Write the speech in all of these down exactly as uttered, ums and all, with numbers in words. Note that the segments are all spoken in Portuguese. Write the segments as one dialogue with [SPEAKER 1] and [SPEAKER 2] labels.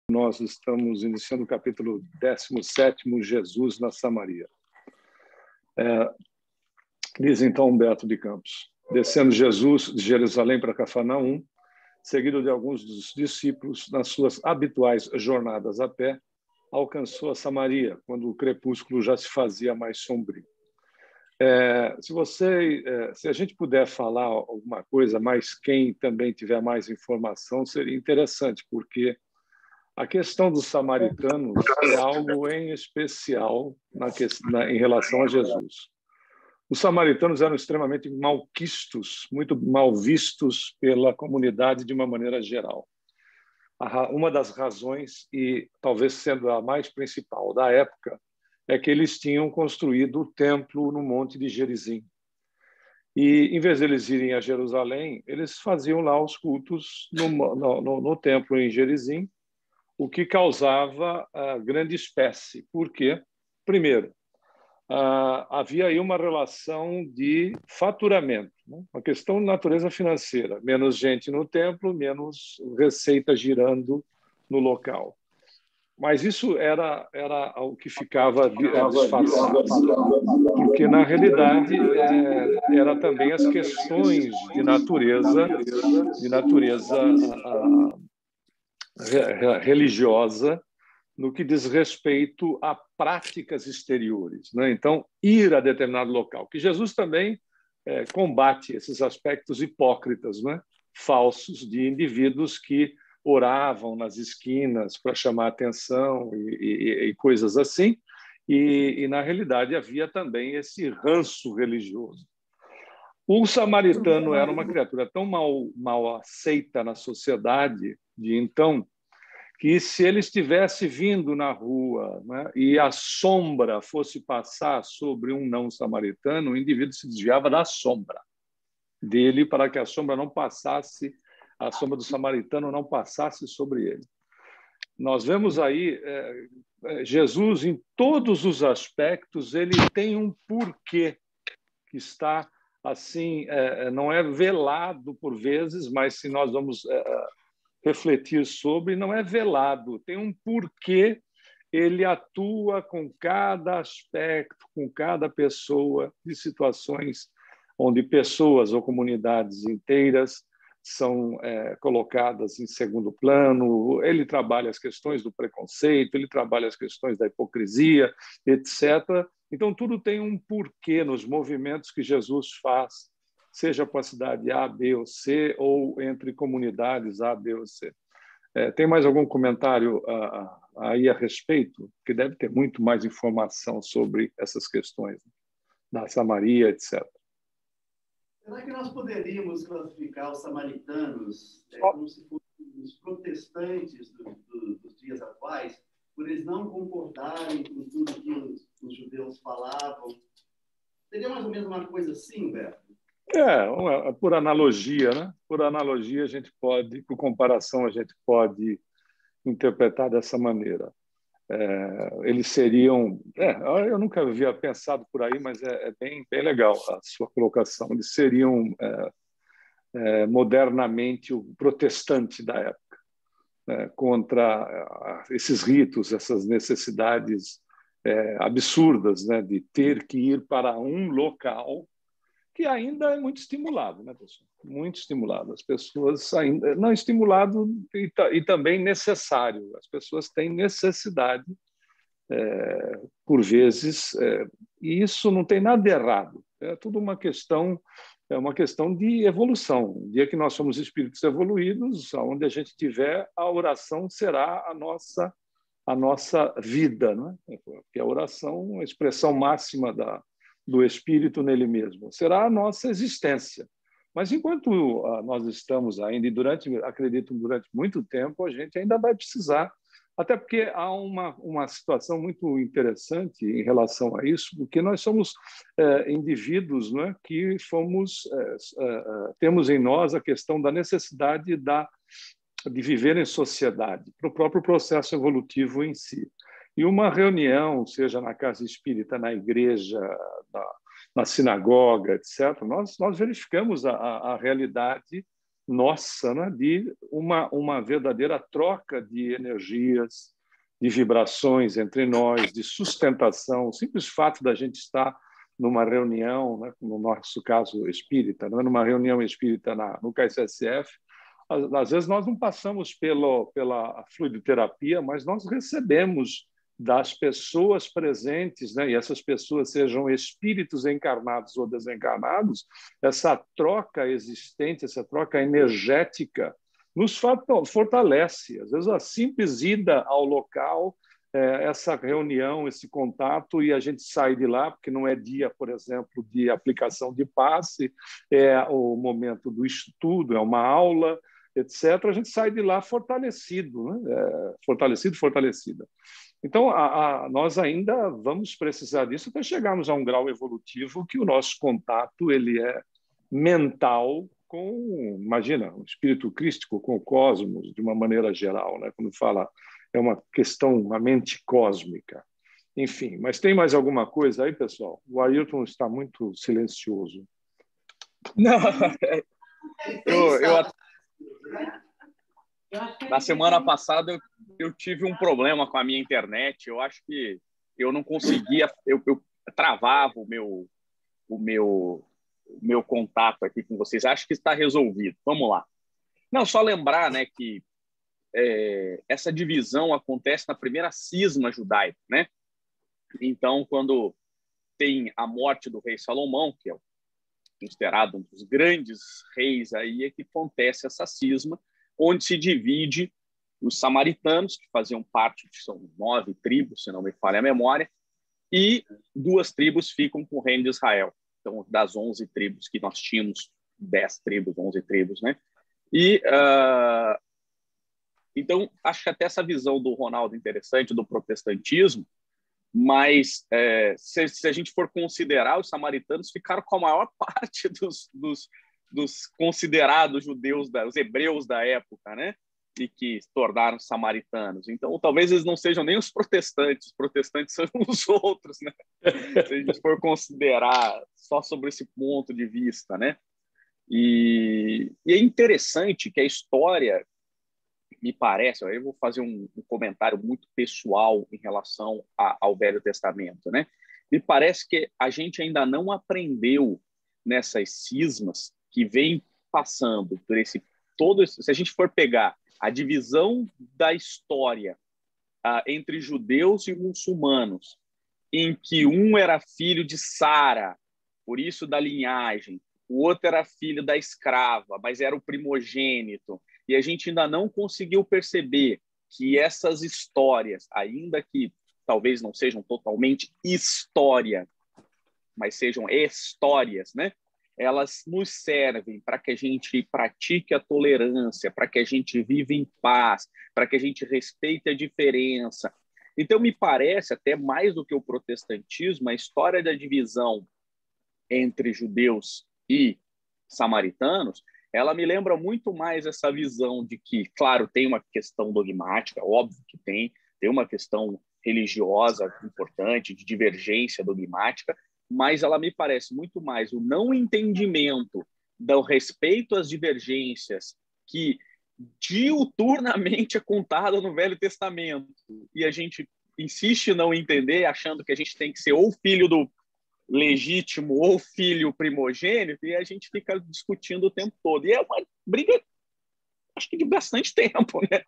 [SPEAKER 1] Nós estamos iniciando o capítulo dezessete, Jesus na Samaria. É, diz então Humberto de Campos: descendo Jesus de Jerusalém para Cafarnaum, seguido de alguns dos discípulos, nas suas habituais jornadas a pé, alcançou a Samaria, quando o crepúsculo já se fazia mais sombrio. É, se você, é, se a gente puder falar alguma coisa, mas quem também tiver mais informação, seria interessante, porque a questão dos samaritanos é algo em especial na, na, em relação a Jesus. Os samaritanos eram extremamente malquistos, muito mal vistos pela comunidade de uma maneira geral. Uma das razões, e talvez sendo a mais principal da época, é que eles tinham construído o templo no Monte de Gerizim. E, em vez de eles irem a Jerusalém, eles faziam lá os cultos no, no, no, no templo em Gerizim, o que causava uh, grande espécie. Por quê? Primeiro, uh, havia aí uma relação de faturamento, né? Uma questão de natureza financeira. Menos gente no templo, menos receita girando no local. Mas isso era, era o que ficava disfarçado, porque, na realidade, é, era também as questões de natureza, de natureza a, a, religiosa, no que diz respeito a práticas exteriores, né? Então, ir a determinado local, que Jesus também é, combate esses aspectos hipócritas, né? Falsos, de indivíduos que oravam nas esquinas para chamar atenção e, e, e coisas assim, e, e, na realidade, havia também esse ranço religioso. O samaritano era uma criatura tão mal, mal aceita na sociedade de então, que se ele estivesse vindo na rua, né, e a sombra fosse passar sobre um não samaritano, o indivíduo se desviava da sombra dele para que a sombra não passasse, a sombra do samaritano não passasse sobre ele. Nós vemos aí é, Jesus em todos os aspectos, ele tem um porquê que está assim, é, não é velado por vezes, mas se nós vamos é, refletir sobre, não é velado, tem um porquê ele atua com cada aspecto, com cada pessoa, de situações onde pessoas ou comunidades inteiras são é, colocadas em segundo plano. Ele trabalha as questões do preconceito, ele trabalha as questões da hipocrisia, etcétera. Então, tudo tem um porquê nos movimentos que Jesus faz, seja com a cidade A, B ou C, ou entre comunidades A, B ou C. É, tem mais algum comentário uh, aí a respeito? Que deve ter muito mais informação sobre essas questões, né? Da Samaria, etcétera.
[SPEAKER 2] Será que nós poderíamos classificar os samaritanos é, como se fossem os protestantes do, do, dos dias atuais, por eles não concordarem com tudo que os, os judeus falavam? Seria mais ou menos uma coisa assim, Humberto?
[SPEAKER 1] É, por analogia, né? Por analogia, a gente pode, por comparação, a gente pode interpretar dessa maneira. É, eles seriam... É, eu nunca havia pensado por aí, mas é, é bem, bem legal a sua colocação. Eles seriam é, é, modernamente o protestante da época, né? Contra esses ritos, essas necessidades é, absurdas, né? De ter que ir para um local que ainda é muito estimulado, né, pessoal? Muito estimulado. As pessoas ainda... Não, estimulado e, e também necessário. As pessoas têm necessidade, é, por vezes, é, e isso não tem nada de errado. É tudo uma questão, é uma questão de evolução. Um dia que nós somos espíritos evoluídos, onde a gente tiver, a oração será a nossa, a nossa vida, né? Porque a oração é a expressão máxima da do espírito nele mesmo, será a nossa existência. Mas enquanto nós estamos ainda, e durante, acredito, durante muito tempo, a gente ainda vai precisar, até porque há uma, uma situação muito interessante em relação a isso, porque nós somos é, indivíduos, não é, que fomos, é, é, temos em nós a questão da necessidade da, de viver em sociedade, para o próprio processo evolutivo em si. E uma reunião, seja na casa espírita, na igreja, na, na sinagoga, etcétera, nós, nós verificamos a, a realidade nossa, né? De uma, uma verdadeira troca de energias, de vibrações entre nós, de sustentação. O simples fato da gente estar numa reunião, né? No nosso caso espírita, né? Numa reunião espírita na, no K S S F, às, às vezes nós não passamos pelo, pela fluidoterapia, mas nós recebemos das pessoas presentes, né? E essas pessoas sejam espíritos encarnados ou desencarnados, essa troca existente, essa troca energética, nos fortalece. Às vezes, a simples ida ao local, é, essa reunião, esse contato, e a gente sai de lá, porque não é dia, por exemplo, de aplicação de passe, é o momento do estudo, é uma aula, etcétera. A gente sai de lá fortalecido, né? É, fortalecido, fortalecida. Então, a, a, nós ainda vamos precisar disso até chegarmos a um grau evolutivo que o nosso contato ele é mental com, imagina, o espírito crístico com o cosmos, de uma maneira geral, né? Quando fala, é uma questão, uma mente cósmica. Enfim, mas tem mais alguma coisa aí, pessoal? O Ailton está muito silencioso.
[SPEAKER 3] Não, eu, eu, na semana passada eu, eu tive um problema com a minha internet. Eu acho que eu não conseguia, eu, eu travava o meu, o meu, o meu contato aqui com vocês. Acho que está resolvido. Vamos lá. Não, só lembrar, né, que é, essa divisão acontece na primeira cisma judaica, né? Então, quando tem a morte do rei Salomão, que é considerado um dos grandes reis, aí é que acontece essa cisma, onde se divide os samaritanos, que faziam parte, são nove tribos, se não me falha a memória, e duas tribos ficam com o reino de Israel. Então, das onze tribos que nós tínhamos, dez tribos, onze tribos, né? E, uh, então, acho que até essa visão do Ronaldo interessante, do protestantismo, mas é, se, se a gente for considerar, os samaritanos ficaram com a maior parte dos, dos, dos considerados judeus, da, os hebreus da época, né? E que se tornaram samaritanos. Então, talvez eles não sejam nem os protestantes, os protestantes são os outros, né? Se a gente for considerar só sobre esse ponto de vista, né? E, e é interessante que a história, me parece, eu vou fazer um, um comentário muito pessoal em relação a, ao Velho Testamento, né? Me parece que a gente ainda não aprendeu nessas cismas que vem passando por esse todo esse, se a gente for pegar a divisão da história uh, entre judeus e muçulmanos, em que um era filho de Sara, por isso da linhagem, o outro era filho da escrava, mas era o primogênito, e a gente ainda não conseguiu perceber que essas histórias, ainda que talvez não sejam totalmente história, mas sejam histórias, né? Elas nos servem para que a gente pratique a tolerância, para que a gente viva em paz, para que a gente respeite a diferença. Então, me parece, até mais do que o protestantismo, a história da divisão entre judeus e samaritanos, ela me lembra muito mais essa visão de que, claro, tem uma questão dogmática, óbvio que tem, tem uma questão religiosa importante, de divergência dogmática, mas ela me parece muito mais o não entendimento do respeito às divergências que diuturnamente é contada no Velho Testamento, e a gente insiste em não entender, achando que a gente tem que ser ou filho do legítimo ou filho primogênito, e a gente fica discutindo o tempo todo. E é uma briga, acho que de bastante tempo, né?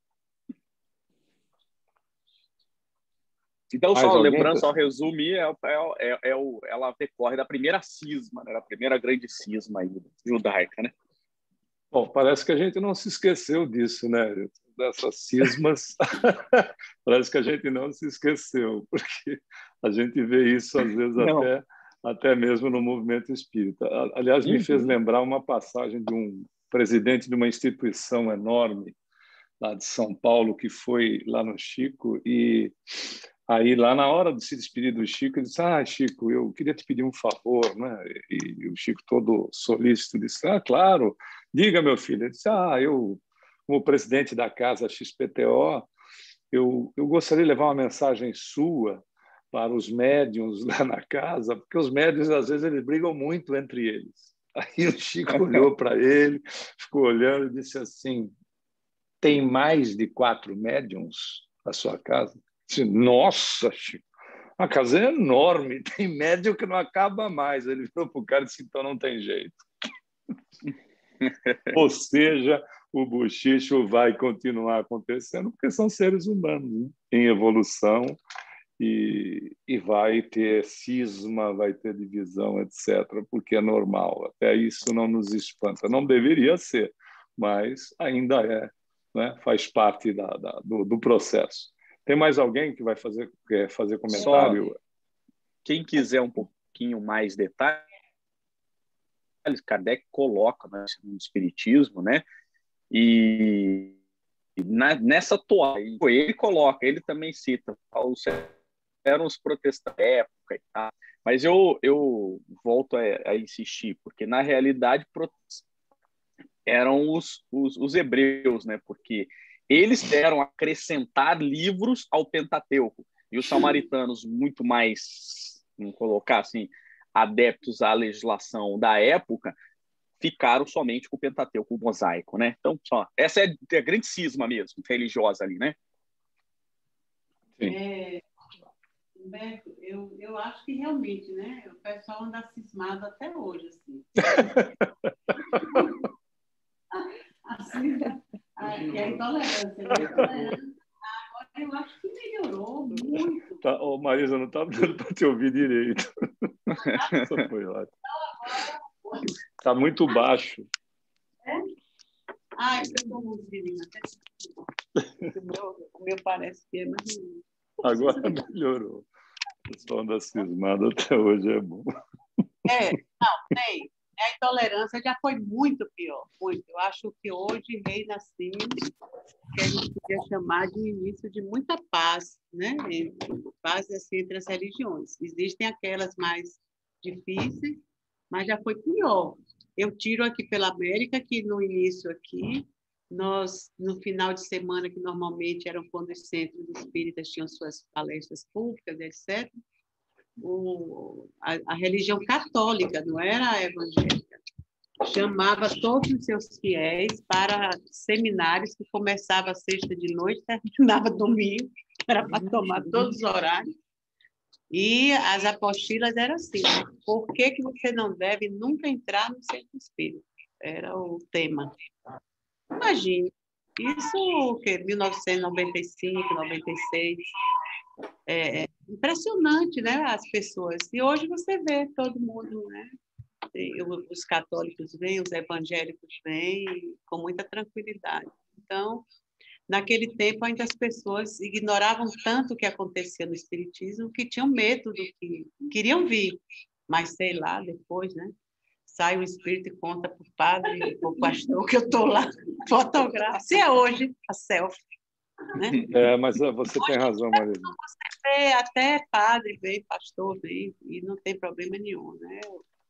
[SPEAKER 3] Então,
[SPEAKER 1] Mais
[SPEAKER 3] só
[SPEAKER 1] alguém,
[SPEAKER 3] lembrando,
[SPEAKER 1] pessoal?
[SPEAKER 3] só resumir, é, é, é, é o, ela decorre da primeira cisma, né? Da primeira grande cisma aí, judaica, né?
[SPEAKER 1] Bom, parece que a gente não se esqueceu disso, né? Dessas cismas. Parece que a gente não se esqueceu, porque a gente vê isso, às vezes, até, até mesmo no movimento espírita. Aliás, me uhum. fez lembrar uma passagem de um presidente de uma instituição enorme lá de São Paulo, que foi lá no Chico, e aí, lá na hora de se despedir do Chico, ele disse: ah, Chico, eu queria te pedir um favor, né? E o Chico, todo solícito, disse: ah, claro, diga, meu filho. Ele disse: ah, eu, como presidente da casa X P T O, eu, eu gostaria de levar uma mensagem sua para os médiuns lá na casa, porque os médiuns, às vezes, eles brigam muito entre eles. Aí o Chico olhou para ele, ficou olhando e disse assim, tem mais de quatro médiums na sua casa? Eu disse, nossa, Chico, a casa é enorme, tem médium que não acaba mais. Ele virou para o cara e disse, então não tem jeito. Ou seja, o bochicho vai continuar acontecendo porque são seres humanos, né? Em evolução e, e vai ter cisma, vai ter divisão, etcétera, porque é normal. Até isso não nos espanta. Não deveria ser, mas ainda é, né? Faz parte da, da, do, do processo. Tem mais alguém que vai fazer, quer fazer comentário?
[SPEAKER 3] Só quem quiser um pouquinho mais detalhes, Kardec coloca, né, no Espiritismo, né? E na, nessa toalha, ele coloca, ele também cita, os, eram os protestantes da época e tal. Mas eu, eu volto a, a insistir, porque na realidade eram os, os, os hebreus, né? Porque eles deram acrescentar livros ao Pentateuco. E os samaritanos, muito mais, vamos colocar assim, adeptos à legislação da época, ficaram somente com o Pentateuco, o mosaico, né? Então, só, essa é a grande cisma mesmo, religiosa ali, né?
[SPEAKER 4] Sim. É, Humberto, eu, eu acho que realmente, né? O pessoal anda cismado até hoje, assim. assim a, e a intolerância, né? A intolerância. Agora, eu acho que melhorou muito.
[SPEAKER 1] Tá, oh, Marisa, não estava dando para te ouvir direito. Essa foi ótima. Está muito baixo.
[SPEAKER 4] É? Ah, eu estou ouvindo. O meu, o meu parece que é mais.
[SPEAKER 1] Agora melhorou. O som da cismada até hoje é bom.
[SPEAKER 4] É, não, tem. A intolerância já foi muito pior, muito. Eu acho que hoje reina assim, que a gente podia chamar de início de muita paz, né? Paz assim, entre as religiões. Existem aquelas mais difíceis, mas já foi pior. Eu tiro aqui pela América, que no início aqui, nós, no final de semana, que normalmente eram quando os centros espíritas tinham suas palestras públicas, etcétera, o, a, a religião católica, não era a evangélica, chamava todos os seus fiéis para seminários que começava sexta de noite, terminava domingo, era para tomar todos os horários. E as apostilas eram assim, por que, que você não deve nunca entrar no centro espírita? Era o tema. Imagine, isso o quê? mil novecentos e noventa e cinco, noventa e seis. É impressionante, né, as pessoas. E hoje você vê todo mundo, né? Os católicos vêm, os evangélicos vêm, com muita tranquilidade. Então, naquele tempo, ainda as pessoas ignoravam tanto o que acontecia no espiritismo que tinham medo do que queriam vir. Mas, sei lá, depois, né? Sai o espírito e conta para o padre, para o pastor, que eu estou lá, fotografa. Se é hoje, a selfie. Né?
[SPEAKER 1] É, mas você tem razão, Marisa.
[SPEAKER 4] Você vê, até padre vem, pastor vem, e não tem problema nenhum. Né?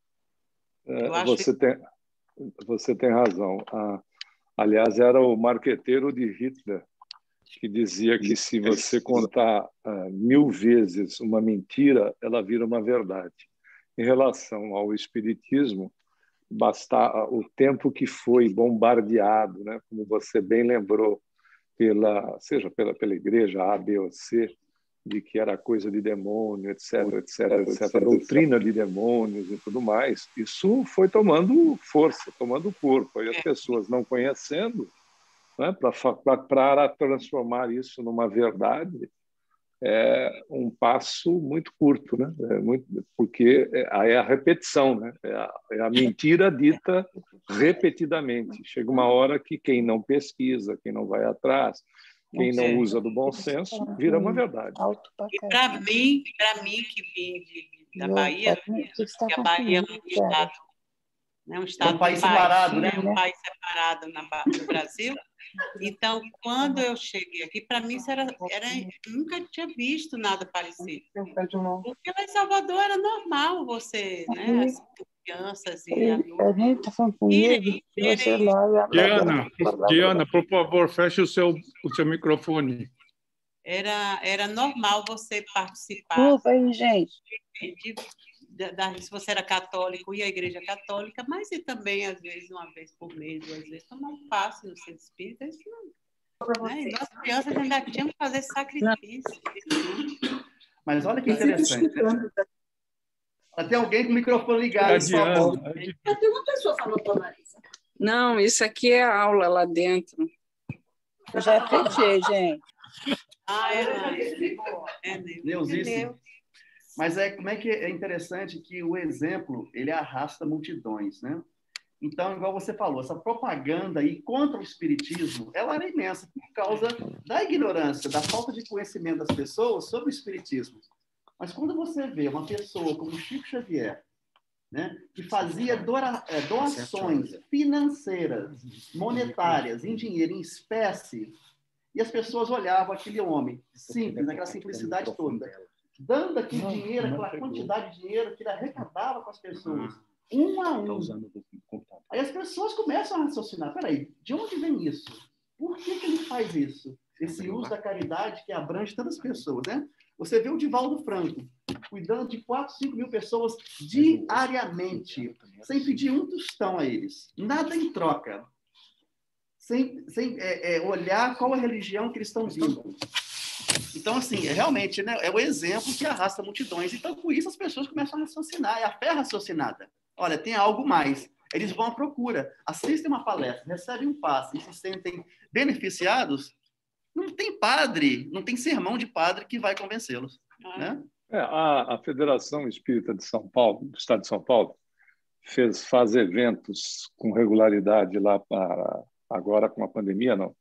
[SPEAKER 1] É, você, que... tem, você tem razão. Ah, aliás, era o marqueteiro de Hitler que dizia que se você contar ah, mil vezes uma mentira, ela vira uma verdade. Em relação ao espiritismo, basta o tempo que foi bombardeado, né? Como você bem lembrou, pela, seja pela, pela igreja A, B ou C, de que era coisa de demônio, etc, etc, etc, a doutrina de demônios e tudo mais, isso foi tomando força, tomando corpo. E as pessoas não conhecendo, né, para transformar isso numa verdade, é um passo muito curto, né? É muito, porque é a repetição, né? É a, é a mentira dita repetidamente. Chega uma hora que quem não pesquisa, quem não vai atrás, quem não usa do bom senso, vira uma verdade.
[SPEAKER 4] E para mim, para mim que vim de, da Bahia, que a Bahia é um estado, né? Um estado,
[SPEAKER 2] é um país separado, né?
[SPEAKER 4] Um país separado na, no Brasil. Então, quando eu cheguei aqui, para mim, isso era, era, nunca tinha visto nada parecido. Porque lá em Salvador era normal você, né, as crianças e adultos irem, irem...
[SPEAKER 5] Diana, Diana, por favor, feche o seu, o seu microfone.
[SPEAKER 4] Era, era normal você participar
[SPEAKER 6] Desculpa aí, gente.
[SPEAKER 4] de, da, da, se você era católico, ia à igreja católica, mas e também, às vezes, uma vez por mês, duas vezes, tomar um passe no centro espírita, isso não. Né? E nós crianças ainda tínhamos que fazer sacrifício.
[SPEAKER 2] Mas olha que interessante. Tem alguém com o microfone ligado.
[SPEAKER 5] É a Diana.
[SPEAKER 6] Tem uma pessoa falando com a Marisa. Não, isso aqui é aula lá dentro. Eu já fechei, gente.
[SPEAKER 4] Ah, é, é,
[SPEAKER 2] Neusíssimo. Mas é, como é que é interessante que o exemplo, ele arrasta multidões, né? Então, igual você falou, essa propaganda aí contra o espiritismo, ela era imensa por causa da ignorância, da falta de conhecimento das pessoas sobre o espiritismo. Mas quando você vê uma pessoa como Chico Xavier, né, que fazia doa, é, doações financeiras, monetárias, em dinheiro, em espécie, e as pessoas olhavam aquele homem simples, naquela simplicidade toda, dando aquele dinheiro, aquela quantidade de dinheiro que ele arrecadava com as pessoas, um a um. Aí as pessoas começam a raciocinar, peraí, de onde vem isso? Por que, que ele faz isso? Esse uso da caridade que abrange tantas pessoas, né? Você vê o Divaldo Franco cuidando de quatro, cinco mil pessoas diariamente, sem pedir um tostão a eles, nada em troca, sem, sem é, é, olhar qual a religião que eles estão vindo. Então, assim, é, realmente, né, é o exemplo que arrasta multidões. Então, com isso, as pessoas começam a raciocinar, é a fé raciocinada. Olha, tem algo mais. Eles vão à procura, assistem uma palestra, recebem um passe e se sentem beneficiados. Não tem padre, não tem sermão de padre que vai convencê-los, né?
[SPEAKER 1] É, a, a Federação Espírita de São Paulo, do Estado de São Paulo, fez, faz eventos com regularidade lá para agora com a pandemia, não.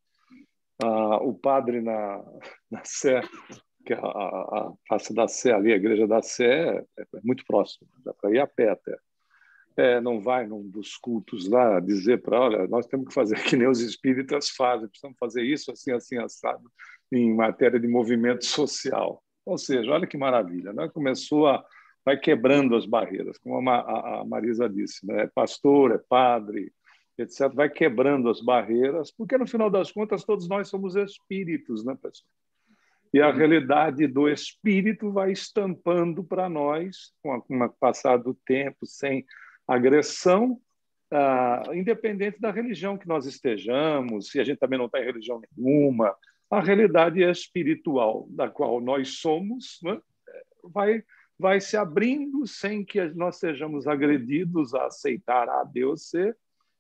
[SPEAKER 1] Ah, o padre na, na Sé, que a, a, a Praça da Sé, ali, a Igreja da Sé, é, é muito próximo, dá para ir a pé até. É, não vai num dos cultos lá dizer para, olha, nós temos que fazer que nem os espíritas fazem, precisamos fazer isso assim, assim, assado, em matéria de movimento social. Ou seja, olha que maravilha, né? Começou a, vai quebrando as barreiras, como a, a, a Marisa disse, né? É pastor, é padre, etcétera, vai quebrando as barreiras, porque no final das contas todos nós somos espíritos, né, pessoal? E a realidade do espírito vai estampando para nós, com o passar do tempo, sem agressão, ah, independente da religião que nós estejamos, se a gente também não está em religião nenhuma, a realidade espiritual da qual nós somos, né, vai, vai se abrindo sem que nós sejamos agredidos a aceitar a Deus ser,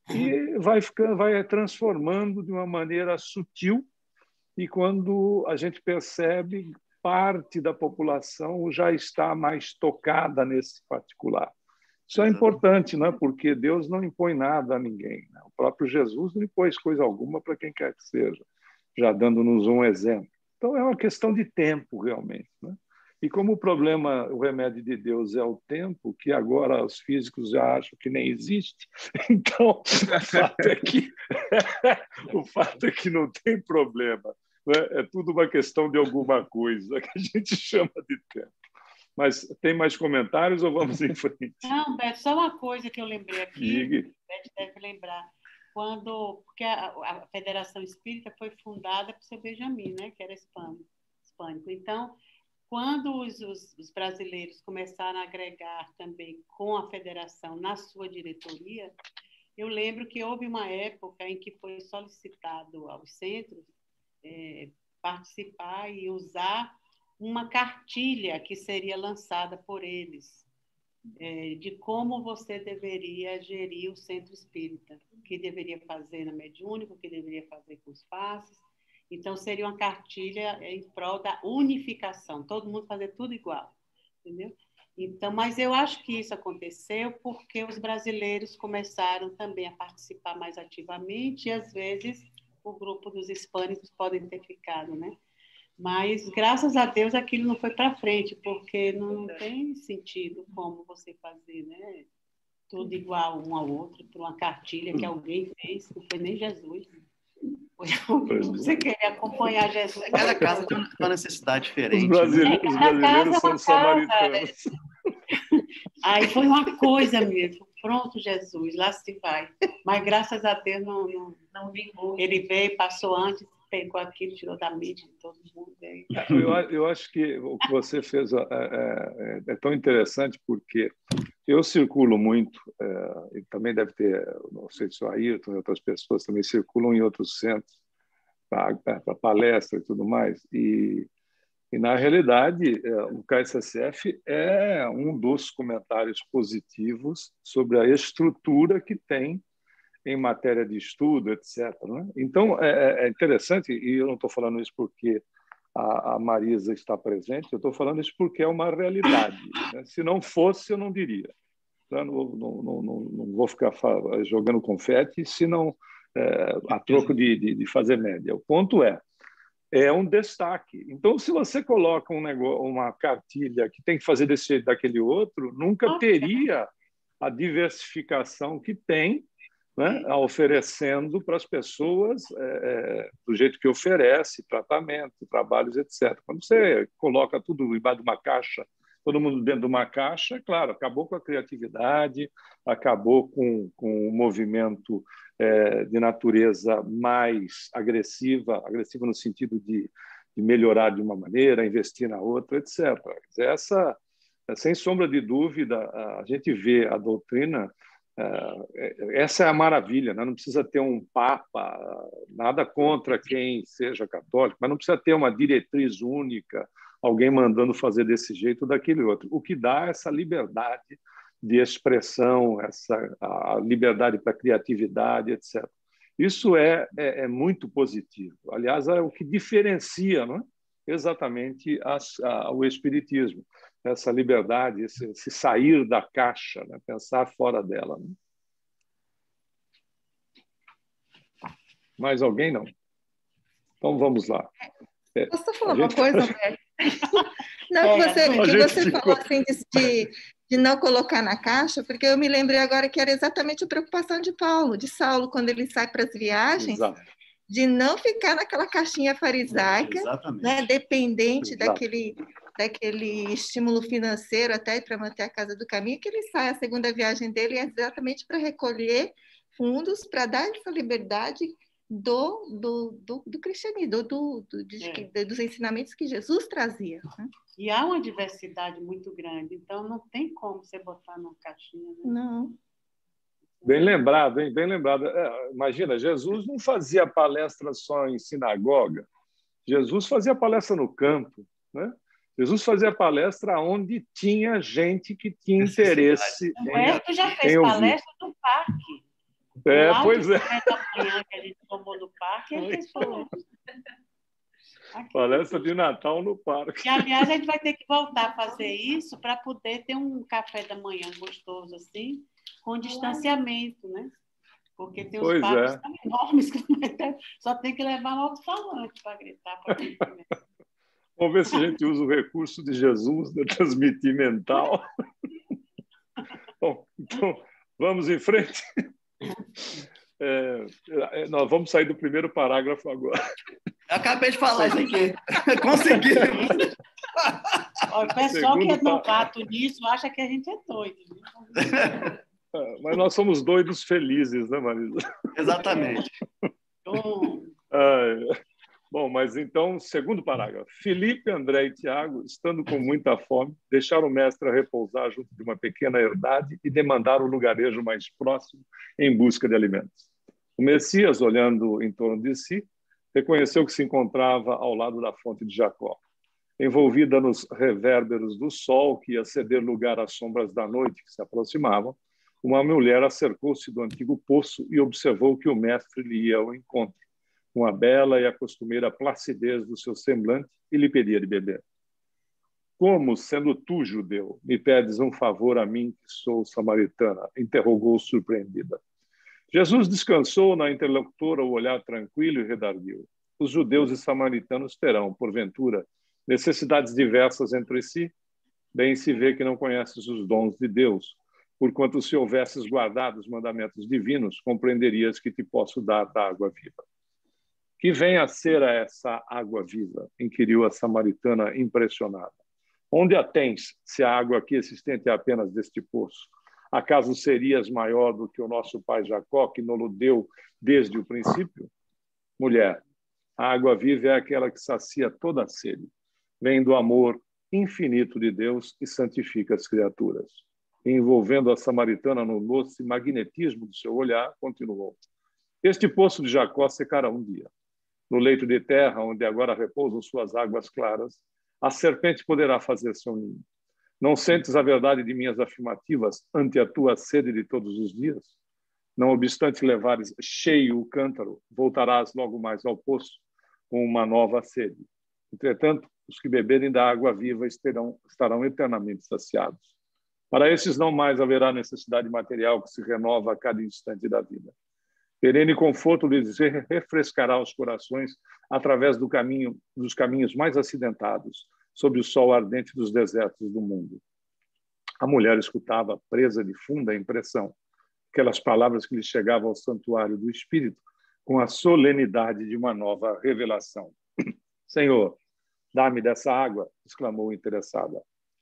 [SPEAKER 1] e vai, ficando, vai transformando de uma maneira sutil, e quando a gente percebe, parte da população já está mais tocada nesse particular. Isso é importante, né? Porque Deus não impõe nada a ninguém, né? O próprio Jesus não impôs coisa alguma para quem quer que seja, já dando-nos um exemplo. Então, é uma questão de tempo, realmente, né? E como o problema, o remédio de Deus é o tempo, que agora os físicos já acham que nem existe, então o fato é que, o fato é que não tem problema, né? É tudo uma questão de alguma coisa que a gente chama de tempo. Mas tem mais comentários ou vamos em frente?
[SPEAKER 4] Não, Beto, só uma coisa que eu lembrei aqui,
[SPEAKER 1] Diga.
[SPEAKER 4] Beto deve lembrar, quando, porque a, a Federação Espírita foi fundada por seu Benjamin, né, que era hispânico. Então, quando os, os, os brasileiros começaram a agregar também com a Federação na sua diretoria, eu lembro que houve uma época em que foi solicitado aos centros é, participar e usar uma cartilha que seria lançada por eles, é, de como você deveria gerir o centro espírita, o que deveria fazer na mediúnica, o que deveria fazer com os passes. Então, seria uma cartilha em prol da unificação, todo mundo fazer tudo igual, entendeu? Então, mas eu acho que isso aconteceu porque os brasileiros começaram também a participar mais ativamente e, às vezes, o grupo dos hispânicos podem ter ficado, né? Mas, graças a Deus, aquilo não foi para frente, porque não tem sentido como você fazer, né? Tudo igual um ao outro, por uma cartilha que alguém fez, não foi nem Jesus. Foi você querer acompanhar Jesus.
[SPEAKER 2] Cada casa tem uma necessidade diferente.
[SPEAKER 1] Os brasileiros,
[SPEAKER 4] né?
[SPEAKER 1] os brasileiros
[SPEAKER 4] é
[SPEAKER 1] são samaritanos.
[SPEAKER 4] Aí foi uma coisa mesmo. Pronto, Jesus, lá se vai. Mas, graças a Deus, não, não, não vingou. Ele veio, passou antes. pegou aquilo, tirou da mídia de todo mundo. Aí.
[SPEAKER 1] Eu, eu acho que o que você fez é, é, é tão interessante, porque eu circulo muito, é, e também deve ter, não sei se o Ayrton e outras pessoas também circulam em outros centros para palestra e tudo mais, e, e na realidade, é, o K S S F é um dos comentários positivos sobre a estrutura que tem em matéria de estudo, etcétera. Né? Então, é, é interessante, e eu não estou falando isso porque a, a Marisa está presente, eu estou falando isso porque é uma realidade. Né? Se não fosse, eu não diria. Não, não, não, não, não vou ficar jogando confete, se não é, a troco de, de, de fazer média. O ponto é, é um destaque. Então, se você coloca um negócio, uma cartilha que tem que fazer desse jeito, daquele outro, nunca teria a diversificação que tem, né, oferecendo para as pessoas é, do jeito que oferece, tratamento, trabalhos, etcétera. Quando você coloca tudo embaixo de uma caixa, todo mundo dentro de uma caixa, claro, acabou com a criatividade, acabou com, com o movimento é, de natureza mais agressiva, agressiva no sentido de, de melhorar de uma maneira, investir na outra, etcétera. Essa, sem sombra de dúvida, a gente vê a doutrina. Essa é a maravilha, né? Não precisa ter um papa, nada contra quem seja católico, mas não precisa ter uma diretriz única, alguém mandando fazer desse jeito ou daquele outro. O que dá é essa liberdade de expressão, essa a liberdade para a criatividade, etcétera. Isso é, é, é muito positivo. Aliás, é o que diferencia, não é? Exatamente as, a, o espiritismo. Essa liberdade, esse, esse sair da caixa, né? Pensar fora dela. Né? Mais alguém? Não? Então, vamos lá.
[SPEAKER 7] É, Posso falar
[SPEAKER 1] gente...
[SPEAKER 7] uma coisa, Humberto? Não, que você, que você ficou... falou assim de, de não colocar na caixa, porque eu me lembrei agora que era exatamente a preocupação de Paulo, de Saulo, quando ele sai para as viagens, Exato. de não ficar naquela caixinha farisaica, né, dependente daquele... daquele estímulo financeiro até para manter a casa do caminho, que ele sai a segunda viagem dele é exatamente para recolher fundos para dar essa liberdade do, do, do, do cristianismo, do, do, de, é. dos ensinamentos que Jesus trazia. Né?
[SPEAKER 4] E há uma diversidade muito grande, então não tem como você botar numa caixinha. Né?
[SPEAKER 7] Não.
[SPEAKER 1] Bem lembrado, hein? Bem lembrado. É, imagina, Jesus não fazia palestra só em sinagoga, Jesus fazia palestra no campo, né? Jesus fazia palestra onde tinha gente que tinha interesse.
[SPEAKER 4] O Humberto já fez palestra no parque.
[SPEAKER 1] É, pois é.
[SPEAKER 4] Manhã que a gente tomou no parque, ele fez palestra.
[SPEAKER 1] Palestra de Natal no parque.
[SPEAKER 4] E, aliás, a gente vai ter que voltar a fazer isso para poder ter um café da manhã gostoso, assim, com distanciamento, né? Porque tem os
[SPEAKER 1] pois
[SPEAKER 4] parques
[SPEAKER 1] é.
[SPEAKER 4] tão enormes que só tem que levar um alto-falante para gritar para quem comer.
[SPEAKER 1] Vamos ver se a gente usa o recurso de Jesus, de transmitir mental. Bom, então, vamos em frente. É, nós vamos sair do primeiro parágrafo agora.
[SPEAKER 2] Eu acabei de falar isso aqui. Consegui.
[SPEAKER 4] O pessoal que é novato nisso acha que a gente é doido. Né?
[SPEAKER 1] É, mas nós somos doidos felizes, né, Marisa?
[SPEAKER 2] Exatamente.
[SPEAKER 4] Bom.
[SPEAKER 1] É. Bom, mas então, segundo parágrafo. Filipe, André e Tiago, estando com muita fome, deixaram o mestre a repousar junto de uma pequena herdade e demandaram o lugarejo mais próximo em busca de alimentos. O Messias, olhando em torno de si, reconheceu que se encontrava ao lado da fonte de Jacó. Envolvida nos revérberos do sol, que ia ceder lugar às sombras da noite que se aproximavam, uma mulher acercou-se do antigo poço e observou que o mestre lhe ia ao encontro, com a bela e a costumeira placidez do seu semblante, e lhe pedia de beber. Como, sendo tu judeu, me pedes um favor a mim, que sou samaritana? Interrogou surpreendida. Jesus descansou na interlocutora o olhar tranquilo e redarguiu. Os judeus e samaritanos terão, porventura, necessidades diversas entre si? Bem se vê que não conheces os dons de Deus, porquanto se houvesses guardado os mandamentos divinos, compreenderias que te posso dar da água viva. Que vem a ser essa água viva? Inquiriu a samaritana impressionada. Onde a tens, se a água aqui existente é apenas deste poço? Acaso serias maior do que o nosso pai Jacó, que nos deu desde o princípio? Mulher, A água viva é aquela que sacia toda a sede. Vem do amor infinito de Deus e santifica as criaturas. E, envolvendo a samaritana no doce magnetismo do seu olhar, continuou. Este poço de Jacó secará um dia. No leito de terra, onde agora repousam suas águas claras, a serpente poderá fazer seu ninho. Não sentes a verdade de minhas afirmativas ante a tua sede de todos os dias? Não obstante levares cheio o cântaro, voltarás logo mais ao poço com uma nova sede. Entretanto, os que beberem da água viva estarão, estarão eternamente saciados. Para esses não mais haverá necessidade material que se renova a cada instante da vida. Perene conforto lhes refrescará os corações através do caminho, dos caminhos mais acidentados, sob o sol ardente dos desertos do mundo. A mulher escutava, presa de funda impressão, aquelas palavras que lhe chegavam ao santuário do Espírito, com a solenidade de uma nova revelação. Senhor, dá-me dessa água, exclamou interessada.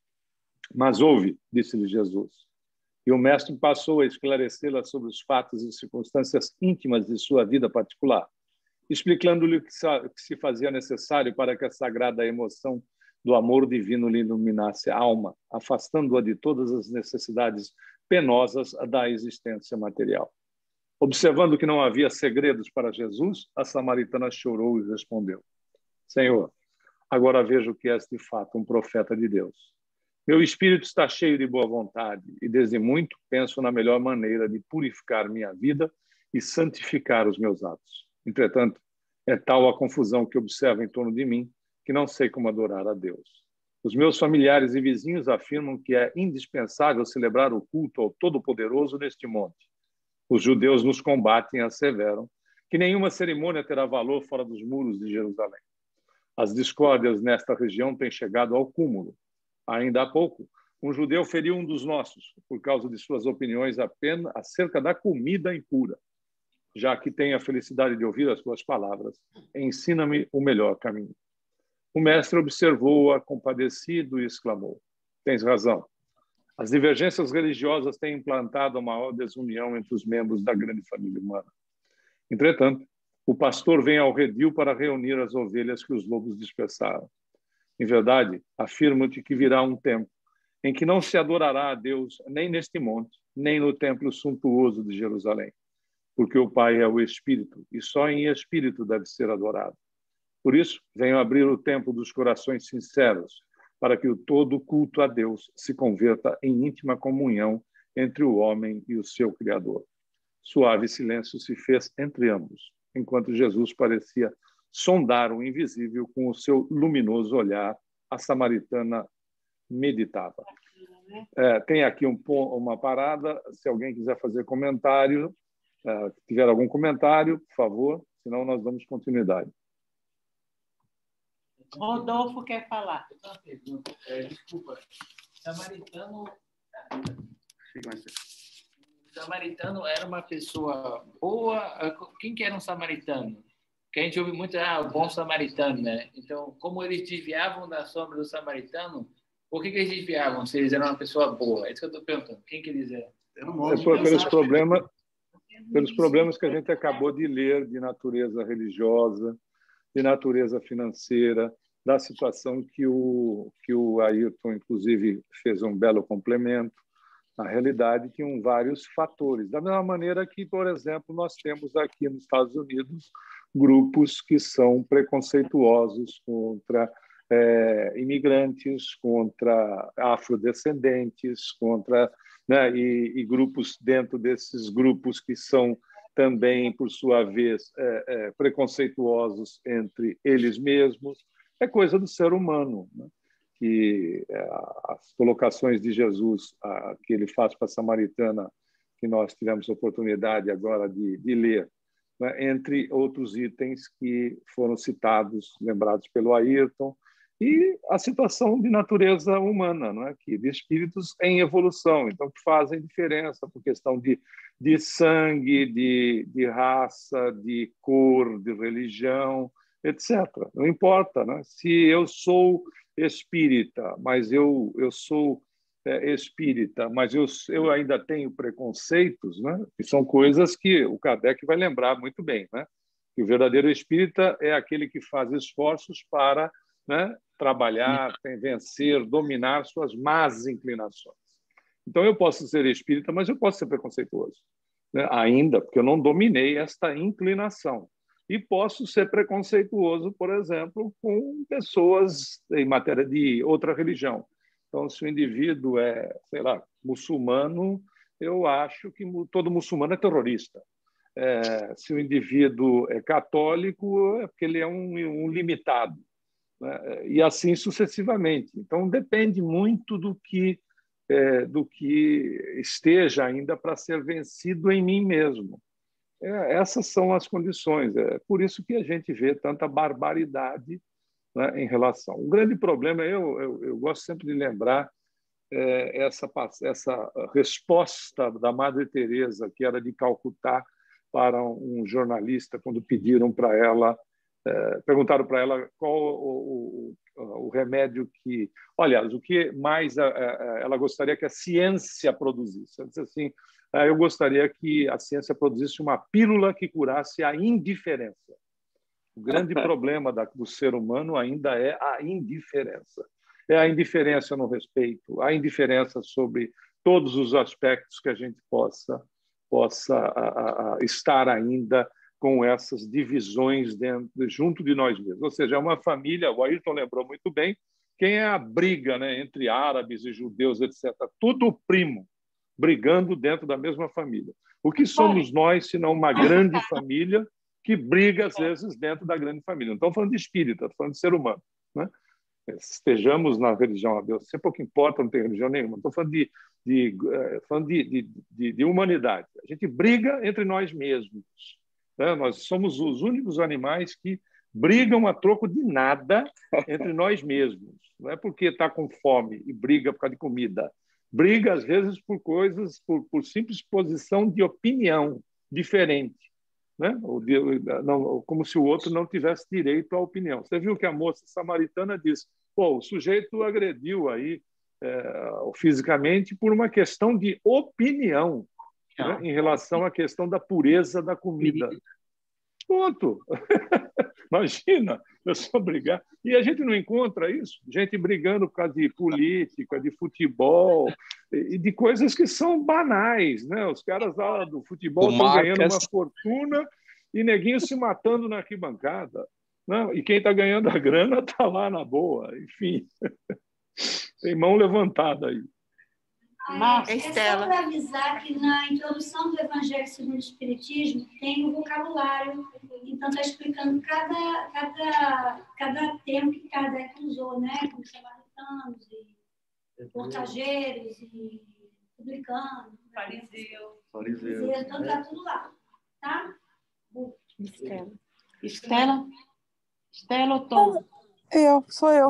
[SPEAKER 1] Mas ouve, disse-lhe Jesus. E o mestre passou a esclarecê-la sobre os fatos e circunstâncias íntimas de sua vida particular, explicando-lhe o que se fazia necessário para que a sagrada emoção do amor divino lhe iluminasse a alma, afastando-a de todas as necessidades penosas da existência material. Observando que não havia segredos para Jesus, a samaritana chorou e respondeu: Senhor, agora vejo que és de fato um profeta de Deus. Meu espírito está cheio de boa vontade e desde muito penso na melhor maneira de purificar minha vida e santificar os meus atos. Entretanto, é tal a confusão que observo em torno de mim que não sei como adorar a Deus. Os meus familiares e vizinhos afirmam que é indispensável celebrar o culto ao Todo-Poderoso neste monte. Os judeus nos combatem e asseveram que nenhuma cerimônia terá valor fora dos muros de Jerusalém. As discórdias nesta região têm chegado ao cúmulo. Ainda há pouco, um judeu feriu um dos nossos por causa de suas opiniões apenas acerca da comida impura. Já que tenho a felicidade de ouvir as suas palavras, ensina-me o melhor caminho. O mestre observou-a compadecido e exclamou: Tens razão. As divergências religiosas têm implantado a maior desunião entre os membros da grande família humana. Entretanto, o pastor vem ao redil para reunir as ovelhas que os lobos dispersaram. Em verdade, afirmo-te que virá um tempo em que não se adorará a Deus nem neste monte, nem no templo suntuoso de Jerusalém, porque o Pai é o Espírito, e só em Espírito deve ser adorado. Por isso, venho abrir o templo dos corações sinceros, para que o todo culto a Deus se converta em íntima comunhão entre o homem e o seu Criador. Suave silêncio se fez entre ambos, enquanto Jesus parecia sondar o invisível com o seu luminoso olhar. A samaritana meditava. É, tem aqui um, uma parada, se alguém quiser fazer comentário, é, tiver algum comentário, por favor, senão nós damos continuidade.
[SPEAKER 4] Rodolfo quer falar.
[SPEAKER 8] Uma pergunta, é, desculpa, samaritano, samaritano era uma pessoa boa? Quem que era um samaritano? Que a gente ouve muito, ah, o bom samaritano, né? Então, como eles desviavam da sombra do samaritano, por que, que eles desviavam se eles eram uma pessoa boa? É isso que eu estou perguntando. Quem que eles eram?
[SPEAKER 1] É por, pelos, problemas, pelos problemas que a gente acabou de ler de natureza religiosa, de natureza financeira, da situação que o, que o Ayrton, inclusive, fez um belo complemento. Na realidade, tinham vários fatores. Da mesma maneira que, por exemplo, nós temos aqui nos Estados Unidos grupos que são preconceituosos contra é, imigrantes, contra afrodescendentes, contra, né, e, e grupos dentro desses grupos que são também, por sua vez, é, é, preconceituosos entre eles mesmos. É coisa do ser humano, né? Que é, as colocações de Jesus a, que ele faz para a samaritana, que nós tivemos oportunidade agora de, de ler, né? Entre outros itens que foram citados, lembrados pelo Ayrton, e a situação de natureza humana, não é? Que de espíritos em evolução, então que fazem diferença por questão de, de sangue, de, de raça, de cor, de religião, etcétera. Não importa, né? Se eu sou espírita, mas eu, eu sou é, espírita, mas eu, eu ainda tenho preconceitos, né? Que são coisas que o Kardec vai lembrar muito bem, né? Que o verdadeiro espírita é aquele que faz esforços para, né, trabalhar, vencer, dominar suas más inclinações. Então, eu posso ser espírita, mas eu posso ser preconceituoso, né? Ainda, porque eu não dominei esta inclinação. E posso ser preconceituoso, por exemplo, com pessoas em matéria de outra religião. Então, se o indivíduo é, sei lá, muçulmano, eu acho que todo muçulmano é terrorista. É, se o indivíduo é católico, é porque ele é um, um limitado, né? E assim sucessivamente. Então, depende muito do que, é, do que esteja ainda para ser vencido em mim mesmo. É, essas são as condições. É por isso que a gente vê tanta barbaridade, né, em relação. O grande problema, eu, eu, eu gosto sempre de lembrar é, essa, essa resposta da Madre Teresa, que era de Calcutá, para um jornalista, quando pediram para ela, eh, perguntaram para ela qual o, o, o remédio que... Olha, o que mais a, a, ela gostaria que a ciência produzisse. Ela disse assim, ah, eu gostaria que a ciência produzisse uma pílula que curasse a indiferença. O grande problema da, do ser humano ainda é a indiferença. É a indiferença no respeito, a indiferença sobre todos os aspectos que a gente possa possa a, a, estar ainda com essas divisões dentro, junto de nós mesmos. Ou seja, é uma família, o Ayrton lembrou muito bem, quem é a briga, né, entre árabes e judeus, etcétera. Tudo primo, brigando dentro da mesma família. O que somos nós, se não uma grande família que briga, às vezes, dentro da grande família? Não estou falando de espírita, estou falando de ser humano, né? Estejamos na religião a Deus, sempre pouco importa, não tem religião nenhuma. Estou falando de, de, falando de, de, de, de humanidade. A gente briga entre nós mesmos, né? Nós somos os únicos animais que brigam a troco de nada entre nós mesmos. Não é porque está com fome e briga por causa de comida. Briga, às vezes, por coisas, por, por simples posição de opinião diferente, né? Não, como se o outro não tivesse direito à opinião. Você viu que a moça samaritana disse, pô, o sujeito agrediu aí é, fisicamente por uma questão de opinião, né, em relação à questão da pureza da comida. Ponto. Imagina, eu só brigar. E a gente não encontra isso? Gente brigando por causa de política, de futebol e de coisas que são banais, né? Os caras lá do futebol estão ganhando uma fortuna e neguinho se matando na arquibancada. Não, e quem está ganhando a grana está lá na boa. Enfim, tem mão levantada aí.
[SPEAKER 9] Ah, é, é só para avisar que na introdução do Evangelho segundo o Espiritismo tem o vocabulário, então está explicando cada, cada, cada termo que Kardec usou, né? Como samaritanos, e portageiros, e publicanos,
[SPEAKER 2] fariseus.
[SPEAKER 9] Fariseus. Então está tudo lá, tá?
[SPEAKER 4] Estela. Estela? Estela ou Tom?
[SPEAKER 10] Eu, sou eu.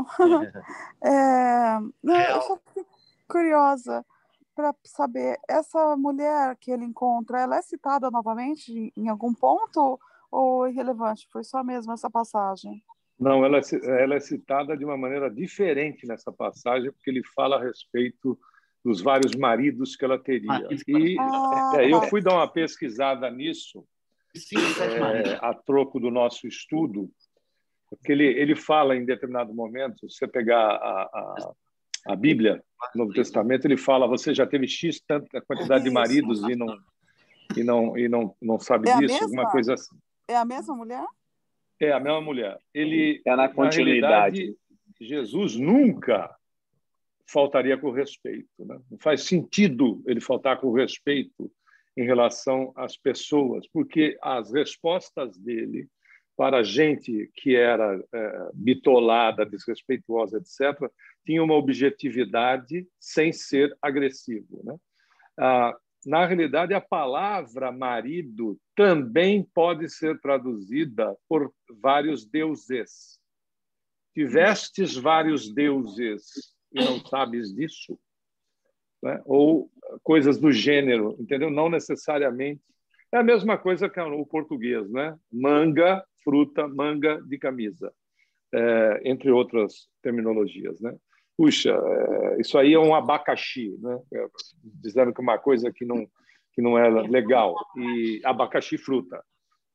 [SPEAKER 10] É, não, eu só fico curiosa para saber, essa mulher que ele encontra, ela é citada novamente em algum ponto ou é irrelevante? Foi só mesmo essa passagem?
[SPEAKER 1] Não, ela é, ela é citada de uma maneira diferente nessa passagem, porque ele fala a respeito dos vários maridos que ela teria. E
[SPEAKER 10] ah,
[SPEAKER 1] é, eu fui dar uma pesquisada nisso, é, a troco do nosso estudo, porque ele, ele fala em determinado momento, se você pegar a, a A Bíblia, no Novo Testamento, ele fala: você já teve X tanta quantidade de maridos e não e não e não não sabe
[SPEAKER 10] é
[SPEAKER 1] disso, alguma coisa assim.
[SPEAKER 10] É a mesma mulher?
[SPEAKER 1] É a mesma mulher. Ele
[SPEAKER 3] é na continuidade.
[SPEAKER 1] Na realidade, Jesus nunca faltaria com respeito, né? Não faz sentido ele faltar com respeito em relação às pessoas, porque as respostas dele para gente que era é, bitolada, desrespeituosa, etcétera, tinha uma objetividade sem ser agressivo, né? Ah, na realidade, a palavra marido também pode ser traduzida por vários deuses. Tivestes vários deuses e não sabes disso? Né? Ou coisas do gênero, entendeu? Não necessariamente. É a mesma coisa que o português, né? Manga, fruta, manga de camisa, é, entre outras terminologias, né? Puxa, é, isso aí é um abacaxi, né? É, dizendo que uma coisa que não que não é legal, e abacaxi fruta.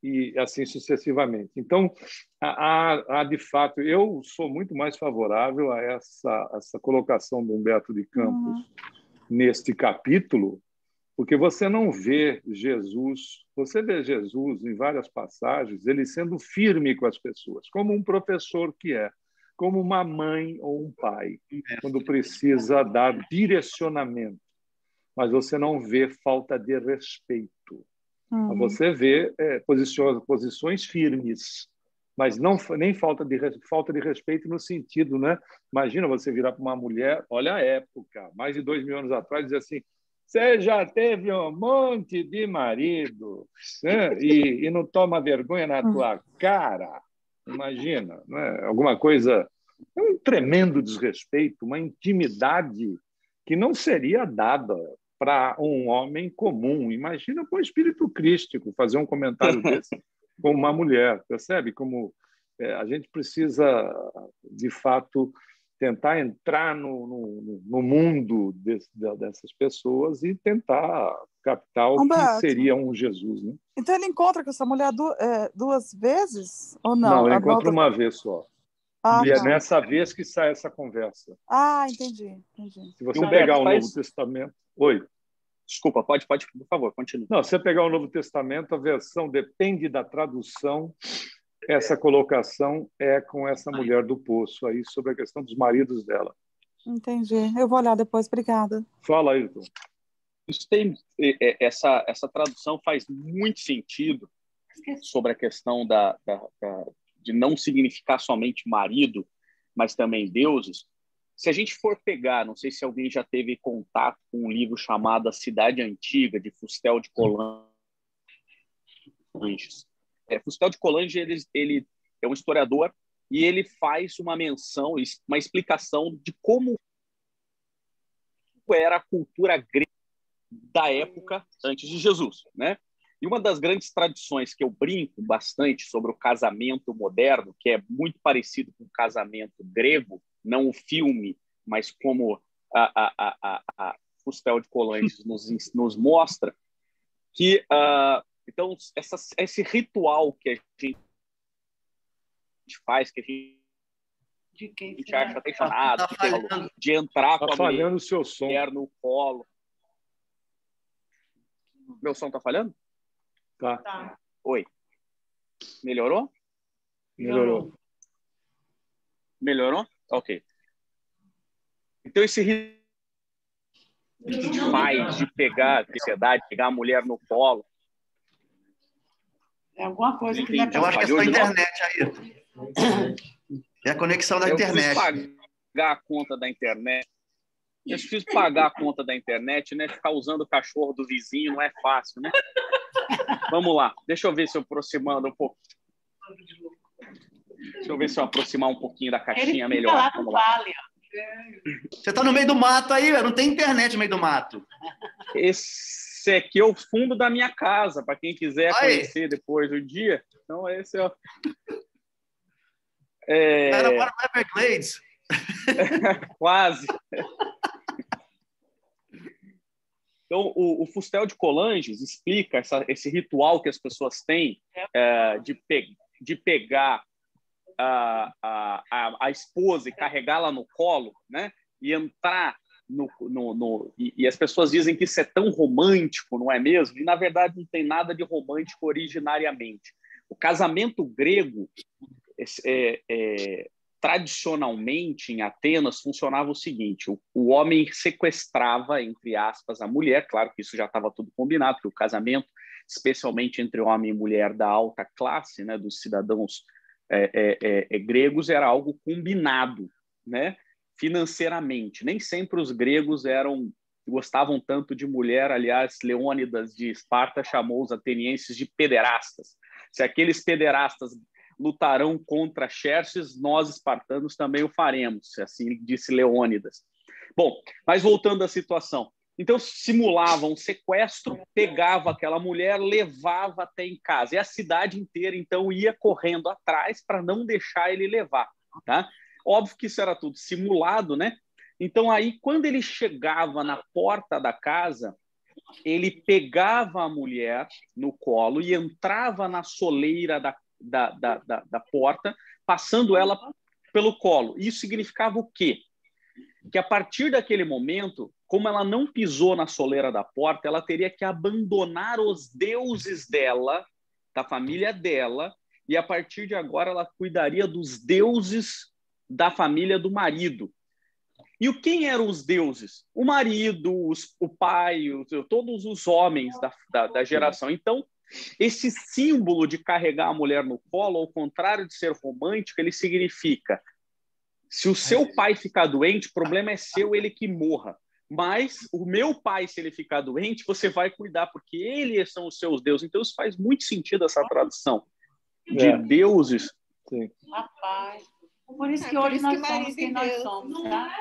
[SPEAKER 1] e assim sucessivamente. Então, há, há de fato, eu sou muito mais favorável a essa, essa colocação do Humberto de Campos uhum. neste capítulo, porque você não vê Jesus, você vê Jesus em várias passagens, ele sendo firme com as pessoas, como um professor que é, como uma mãe ou um pai, quando precisa dar direcionamento. Mas você não vê falta de respeito. Uhum. Você vê é, posições, posições firmes, mas não nem falta de, falta de respeito no sentido, né? Imagina você virar para uma mulher, olha a época, mais de dois mil anos atrás, dizer assim, você já teve um monte de marido né? e, e não toma vergonha na tua cara. Imagina, né? Alguma coisa... É um tremendo desrespeito, uma intimidade que não seria dada para um homem comum. Imagina com o espírito crístico fazer um comentário desse com uma mulher, percebe? Como é, a gente precisa, de fato, tentar entrar no, no, no mundo desse, dessas pessoas e tentar captar o Humberto, que seria um Jesus. Né?
[SPEAKER 10] Então ele encontra com essa mulher du é, duas vezes ou não?
[SPEAKER 1] Não, ele encontra outra... uma vez só. Ah, e tá. É nessa vez que sai essa conversa.
[SPEAKER 10] Ah, entendi. entendi.
[SPEAKER 1] Se você pegar o Novo Testamento... Oi.
[SPEAKER 3] Desculpa, pode, pode, por favor, continue.
[SPEAKER 1] Não, se você pegar o Novo Testamento, a versão depende da tradução. Essa colocação é com essa mulher do poço aí, sobre a questão dos maridos dela.
[SPEAKER 10] Entendi. Eu vou olhar depois, obrigada.
[SPEAKER 1] Fala, Ayrton.
[SPEAKER 3] Isso tem, essa, essa tradução faz muito sentido sobre a questão da, da, da, de não significar somente marido, mas também deuses. Se a gente for pegar, não sei se alguém já teve contato com um livro chamado A Cidade Antiga, de Fustel de Coulanges. É, Fustel de Coulanges, ele, ele é um historiador e ele faz uma menção, uma explicação de como era a cultura grega da época antes de Jesus, né? E uma das grandes tradições que eu brinco bastante sobre o casamento moderno, que é muito parecido com o casamento grego, não o filme, mas como a, a, a, a Fustel de Coulanges nos, nos mostra, que uh, então, essa, esse ritual que a gente faz, que a gente,
[SPEAKER 4] de quem
[SPEAKER 3] a gente acha apaixonado, tá, tá de entrar
[SPEAKER 1] tá
[SPEAKER 3] com a
[SPEAKER 1] falhando
[SPEAKER 3] mulher
[SPEAKER 1] o seu som.
[SPEAKER 3] no colo. Meu som tá falhando?
[SPEAKER 1] Tá.
[SPEAKER 4] tá.
[SPEAKER 3] Oi. Melhorou?
[SPEAKER 1] Melhorou.
[SPEAKER 3] Melhorou? Ok. Então, esse rito que a gente faz de pegar a sociedade, pegar a mulher no colo.
[SPEAKER 4] É alguma coisa que...
[SPEAKER 2] Eu acho que é só a internet aí. É a conexão da
[SPEAKER 3] eu
[SPEAKER 2] internet.
[SPEAKER 3] Eu preciso pagar a conta da internet. Eu preciso pagar a conta da internet, né? Ficar usando o cachorro do vizinho não é fácil, né? Vamos lá. Deixa eu ver se eu aproximando um pouco. Deixa eu ver se eu aproximar um pouquinho da caixinha
[SPEAKER 4] Ele
[SPEAKER 3] melhor.
[SPEAKER 4] Lá
[SPEAKER 3] Vamos lá.
[SPEAKER 4] Vale,
[SPEAKER 2] Você está no meio do mato aí, não tem internet no meio do mato.
[SPEAKER 3] Esse aqui é o fundo da minha casa, para quem quiser
[SPEAKER 2] aí.
[SPEAKER 3] conhecer depois do dia. Então, esse é o... É...
[SPEAKER 2] Era para o Everglades.
[SPEAKER 3] Quase. Então, o, o Fustel de Coulanges explica essa, esse ritual que as pessoas têm é, de, pe de pegar a, a, a, a esposa e carregá-la no colo, né? E entrar no... no, no e, e as pessoas dizem que isso é tão romântico, não é mesmo? E, na verdade, não tem nada de romântico originariamente. O casamento grego, é, é, tradicionalmente, em Atenas, funcionava o seguinte: o, o homem sequestrava, entre aspas, a mulher. Claro que isso já estava tudo combinado, porque o casamento, especialmente entre homem e mulher da alta classe, né, dos cidadãos é, é, é, gregos, era algo combinado, né, financeiramente. Nem sempre os gregos eram gostavam tanto de mulher. Aliás, Leônidas de Esparta chamou os atenienses de pederastas. Se aqueles pederastas lutarão contra Xerxes, nós, espartanos, também o faremos, assim disse Leônidas. Bom, mas voltando à situação. Então, simulavam um sequestro, pegava aquela mulher, levava até em casa. E a cidade inteira, então, ia correndo atrás para não deixar ele levar. Tá? Óbvio que isso era tudo simulado, né? Então, aí, quando ele chegava na porta da casa, ele pegava a mulher no colo e entrava na soleira da, da, da, da, da porta, passando ela pelo colo. Isso significava o quê? Que a partir daquele momento, como ela não pisou na soleira da porta, ela teria que abandonar os deuses dela, da família dela, e a partir de agora ela cuidaria dos deuses da família do marido. E quem eram os deuses? O marido, os, o pai, os, todos os homens da, da, da geração. Então, esse símbolo de carregar a mulher no colo, ao contrário de ser romântico, ele significa: se o seu pai ficar doente, o problema é seu, ele que morra. Mas o meu pai, se ele ficar doente, você vai cuidar, porque eles são os seus deuses. Então, isso faz muito sentido, essa tradução de é. deuses.
[SPEAKER 4] Sim. Rapaz, por isso que é, hoje isso nós que somos quem nós somos, tá?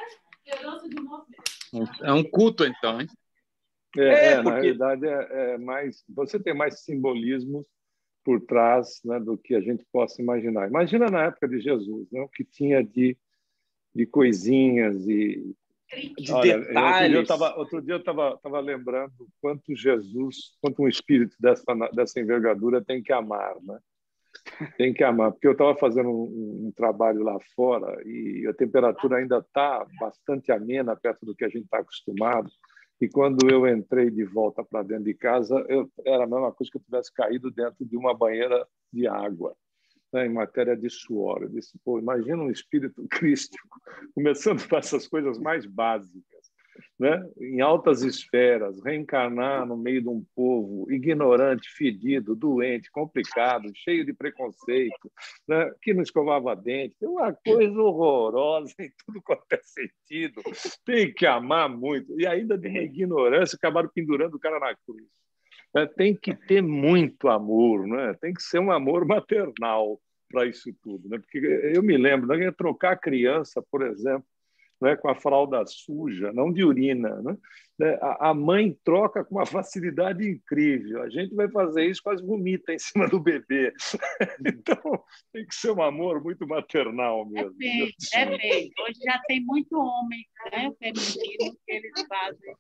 [SPEAKER 5] É um culto, então, hein?
[SPEAKER 1] É, é, é porque... na realidade, é, é mais, você tem mais simbolismos por trás, né, do que a gente possa imaginar. Imagina na época de Jesus, né, o que tinha de, de coisinhas e de Olha, detalhes. Outro dia eu estava tava lembrando quanto Jesus, quanto um espírito dessa, dessa envergadura tem que amar, né? Tem que amar, porque eu estava fazendo um, um trabalho lá fora e a temperatura ainda está bastante amena, perto do que a gente está acostumado. E quando eu entrei de volta para dentro de casa, eu, era a mesma coisa que eu tivesse caído dentro de uma banheira de água, né, em matéria de suor. Eu disse, pô, imagina um espírito crístico, começando com essas coisas mais básicas, né, em altas esferas, reencarnar no meio de um povo ignorante, fedido, doente, complicado, cheio de preconceito, né, que não escovava dente. É uma coisa horrorosa em tudo quanto é sentido. Tem que amar muito. E ainda de uma ignorância, acabaram pendurando o cara na cruz. É, tem que ter muito amor, né? Tem que ser um amor maternal para isso tudo, né? Porque eu me lembro, né, trocar a criança, por exemplo, né, com a fralda suja, não de urina, né? A mãe troca com uma facilidade incrível. A gente vai fazer isso, quase vomita em cima do bebê. Então, tem que ser um amor muito maternal mesmo.
[SPEAKER 4] Depende, depende. Hoje já tem muito homem, né, feminino, que eles fazem.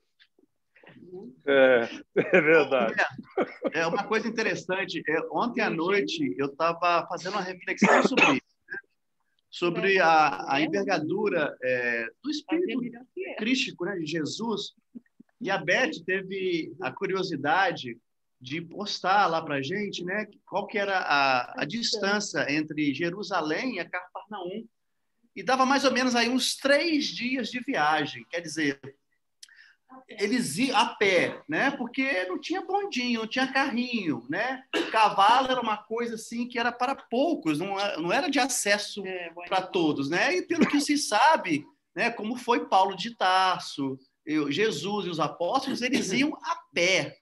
[SPEAKER 1] É, é verdade.
[SPEAKER 2] É, é uma coisa interessante. É, ontem à noite eu estava fazendo uma reflexão sobre isso, né? Sobre a, a envergadura é, do espírito crístico, né, de Jesus. E a Beth teve a curiosidade de postar lá para a gente, né, qual que era a, a distância entre Jerusalém e a Cafarnaum. E dava mais ou menos aí uns três dias de viagem. Quer dizer, eles iam a pé, né? Porque não tinha bondinho, não tinha carrinho, né? O cavalo era uma coisa assim que era para poucos, não era, não era de acesso é, para todos, né? E pelo que se sabe, né? Como foi Paulo de Tarso, eu, Jesus e os apóstolos, eles iam a pé.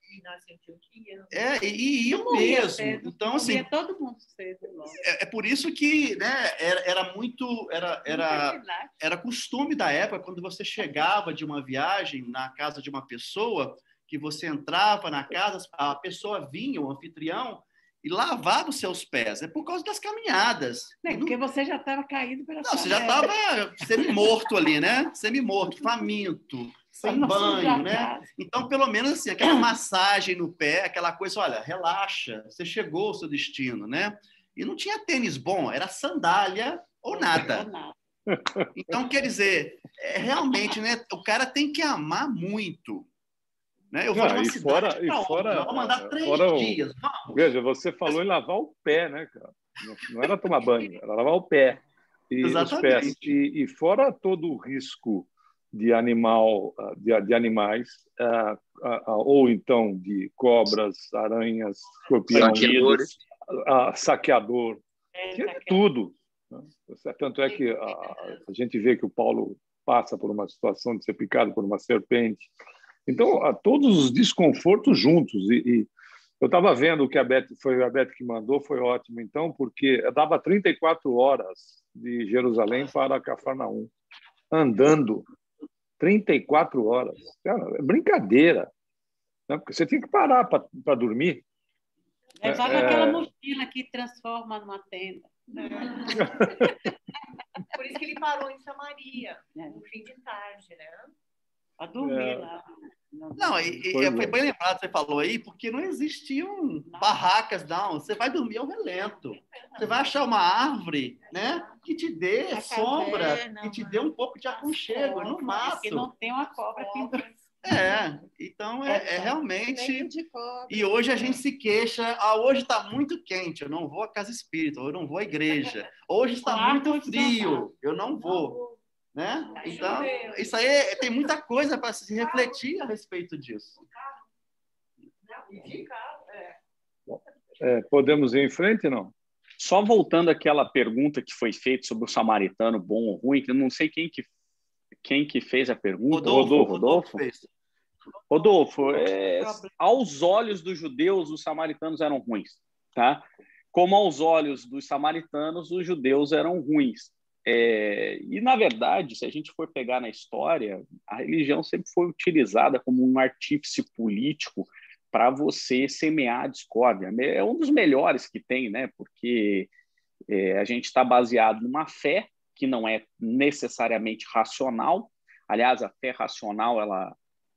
[SPEAKER 2] É, e, e iam mesmo. Cedo. Então, assim,
[SPEAKER 4] todo mundo cedo,
[SPEAKER 2] é, é por isso que, né, era, era muito, era, era, era costume da época, quando você chegava de uma viagem na casa de uma pessoa, que você entrava na casa, a pessoa vinha, o anfitrião, e lavava os seus pés. É por causa das caminhadas.
[SPEAKER 4] É, porque não... você já estava caído pela
[SPEAKER 2] Não, você já estava semi-morto ali, né? Semi-morto, faminto, sem banho, né? Então, pelo menos assim, aquela massagem no pé, aquela coisa, olha, relaxa, você chegou ao seu destino, né? E não tinha tênis bom, era sandália ou nada. Então, quer dizer, é, realmente, né? O cara tem que amar muito. Né? Eu vou
[SPEAKER 1] não, e fora, e fora,
[SPEAKER 2] vou mandar três
[SPEAKER 1] fora o...
[SPEAKER 2] dias. Vamos.
[SPEAKER 1] Veja, você falou em lavar o pé, né, cara? Não, não era tomar banho, era lavar o pé. E
[SPEAKER 2] Exatamente.
[SPEAKER 1] Os pés. E, e fora todo o risco de animal, de, de animais, uh, uh, uh, ou então de cobras, aranhas, escorpiões, uh, saqueador, é, que é tudo. Né? Tanto é que a, a gente vê que o Paulo passa por uma situação de ser picado por uma serpente. Então, a todos os desconfortos juntos. E, e eu estava vendo o que a Beth, foi a Beth que mandou, foi ótimo, então, porque dava trinta e quatro horas de Jerusalém para Cafarnaum, andando. trinta e quatro horas. Cara, é brincadeira. Né? Porque você tem que parar para dormir.
[SPEAKER 4] Levava é, aquela mochila que transforma numa tenda.
[SPEAKER 11] É. Por isso que ele parou em Samaria, no fim de tarde, né?
[SPEAKER 4] Para dormir
[SPEAKER 1] é,
[SPEAKER 4] lá.
[SPEAKER 2] Não, e, e foi bem lembrado, você falou aí, porque não existiam barracas, não. Você vai dormir ao relento. Você vai achar uma árvore, né, que te dê a sombra, caverna, que te dê um pouco de aconchego no mato.
[SPEAKER 4] Que não tem uma cobra pendurada.
[SPEAKER 2] É, então é, é realmente... E hoje a gente se queixa, ah, hoje está muito quente, eu não vou à casa espírita, eu não vou à igreja. Hoje está muito frio, eu não vou. Né? Então, isso aí tem muita coisa para se refletir a respeito disso.
[SPEAKER 1] É, podemos ir em frente, não?
[SPEAKER 3] Só voltando àquela pergunta que foi feita sobre o samaritano bom ou ruim, que eu não sei quem que, quem que fez a pergunta.
[SPEAKER 2] Rodolfo.
[SPEAKER 3] Rodolfo, Rodolfo, Rodolfo é, aos olhos dos judeus, os samaritanos eram ruins. Tá? Como aos olhos dos samaritanos, os judeus eram ruins. É, e, na verdade, se a gente for pegar na história, a religião sempre foi utilizada como um artífice político para você semear a discórdia. É um dos melhores que tem, né? Porque é, a gente está baseado numa fé que não é necessariamente racional. Aliás, a fé racional, ela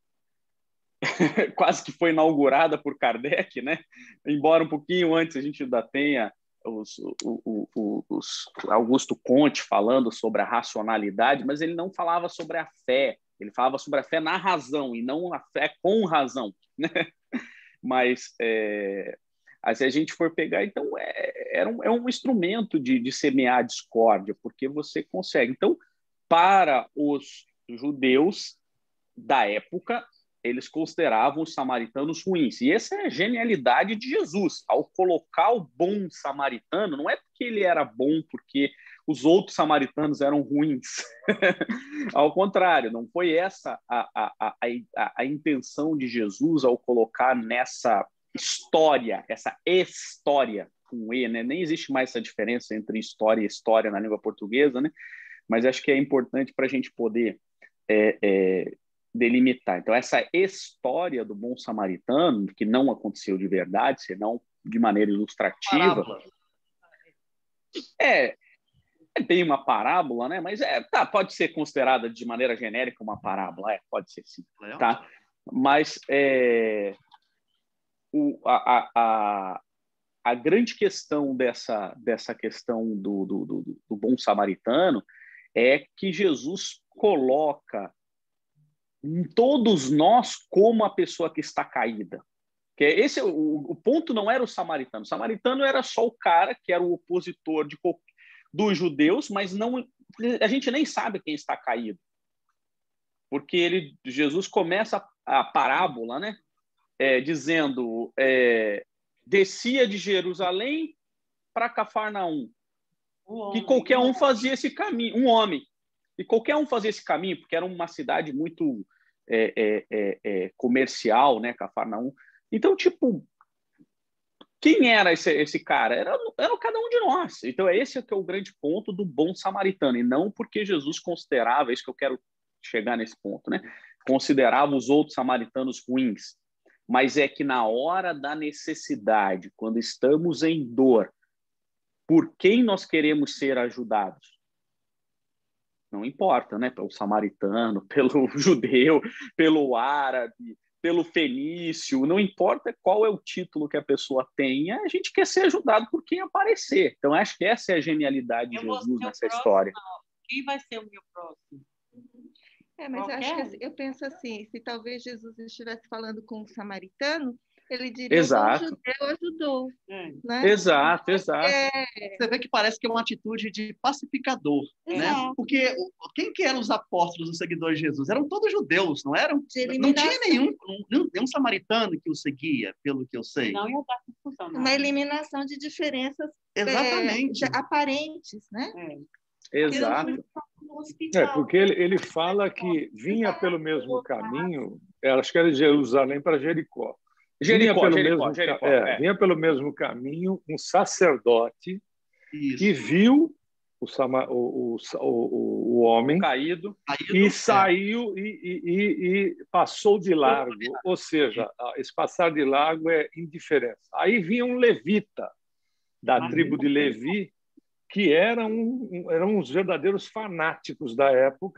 [SPEAKER 3] quase que foi inaugurada por Kardec, né? Embora um pouquinho antes a gente ainda tenha Os, o, o, os Augusto Comte falando sobre a racionalidade, mas ele não falava sobre a fé, ele falava sobre a fé na razão e não a fé com razão, né? Mas é, se a gente for pegar, então é, é, um, é um instrumento de, de semear a discórdia, porque você consegue. Então, para os judeus da época, eles consideravam os samaritanos ruins. E essa é a genialidade de Jesus. Ao colocar o bom samaritano, não é porque ele era bom, porque os outros samaritanos eram ruins. Ao contrário, não foi essa a, a, a, a, a intenção de Jesus ao colocar nessa história, essa história com E, né? Nem existe mais essa diferença entre história e história na língua portuguesa, né? Mas acho que é importante para a gente poder... É, é, delimitar. Então, essa história do bom samaritano, que não aconteceu de verdade, senão de maneira ilustrativa,
[SPEAKER 2] parábola.
[SPEAKER 3] é, é bem uma parábola, né? Mas é, tá, pode ser considerada de maneira genérica uma parábola, é, pode ser sim, tá? Mas é, o, a, a, a grande questão dessa, dessa questão do, do, do, do bom samaritano é que Jesus coloca em todos nós como a pessoa que está caída. Que esse, o, o ponto não era o samaritano. O samaritano era só o cara que era o opositor de, dos judeus, mas não, a gente nem sabe quem está caído. Porque ele, Jesus começa a, a parábola, né, é, dizendo, é, descia de Jerusalém para Cafarnaum, um que qualquer um fazia esse caminho, um homem. E qualquer um fazia esse caminho, porque era uma cidade muito é, é, é, é, comercial, né, Cafarnaum. Então, tipo, quem era esse, esse cara? Era, era cada um de nós. Então, é esse que é o grande ponto do bom samaritano, e não porque Jesus considerava, é isso que eu quero chegar nesse ponto, né? Considerava os outros samaritanos ruins, mas é que na hora da necessidade, quando estamos em dor, por quem nós queremos ser ajudados? Não importa, né? Pelo samaritano, pelo judeu, pelo árabe, pelo fenício, não importa qual é o título que a pessoa tenha, a gente quer ser ajudado por quem aparecer. Então, acho que essa é a genialidade de Jesus nessa próximo, história.
[SPEAKER 4] Quem vai ser o meu próximo?
[SPEAKER 7] É, mas eu, acho que, assim, eu penso assim, se talvez Jesus estivesse falando com um samaritano, ele diria,
[SPEAKER 3] exato.
[SPEAKER 7] O judeu ajudou.
[SPEAKER 2] É.
[SPEAKER 7] Né?
[SPEAKER 3] Exato, exato.
[SPEAKER 2] É... Você vê que parece que é uma atitude de pacificador, né? Porque quem que eram os apóstolos, os seguidores de Jesus? Eram todos judeus, não eram? Não tinha nenhum, nenhum, nenhum samaritano que o seguia, pelo que eu sei.
[SPEAKER 4] Não ia dar confusão.
[SPEAKER 7] Uma eliminação de diferenças
[SPEAKER 2] Exatamente.
[SPEAKER 7] É, aparentes, né?
[SPEAKER 3] É. Exato.
[SPEAKER 1] É, porque ele, ele fala que vinha pelo mesmo caminho, acho que era de Jerusalém para Jericó. Jericó, vinha pelo,
[SPEAKER 3] Jericó,
[SPEAKER 1] mesmo,
[SPEAKER 3] Jericó,
[SPEAKER 1] é,
[SPEAKER 3] é.
[SPEAKER 1] vinha pelo mesmo caminho um sacerdote
[SPEAKER 2] Isso.
[SPEAKER 1] que viu o, o, o, o, o homem
[SPEAKER 3] caído,
[SPEAKER 1] caído e saiu é. e, e, e passou de largo. Ou seja, esse passar de largo é indiferença. Aí vinha um levita da Mas tribo de Levi, que eram, eram os verdadeiros fanáticos da época,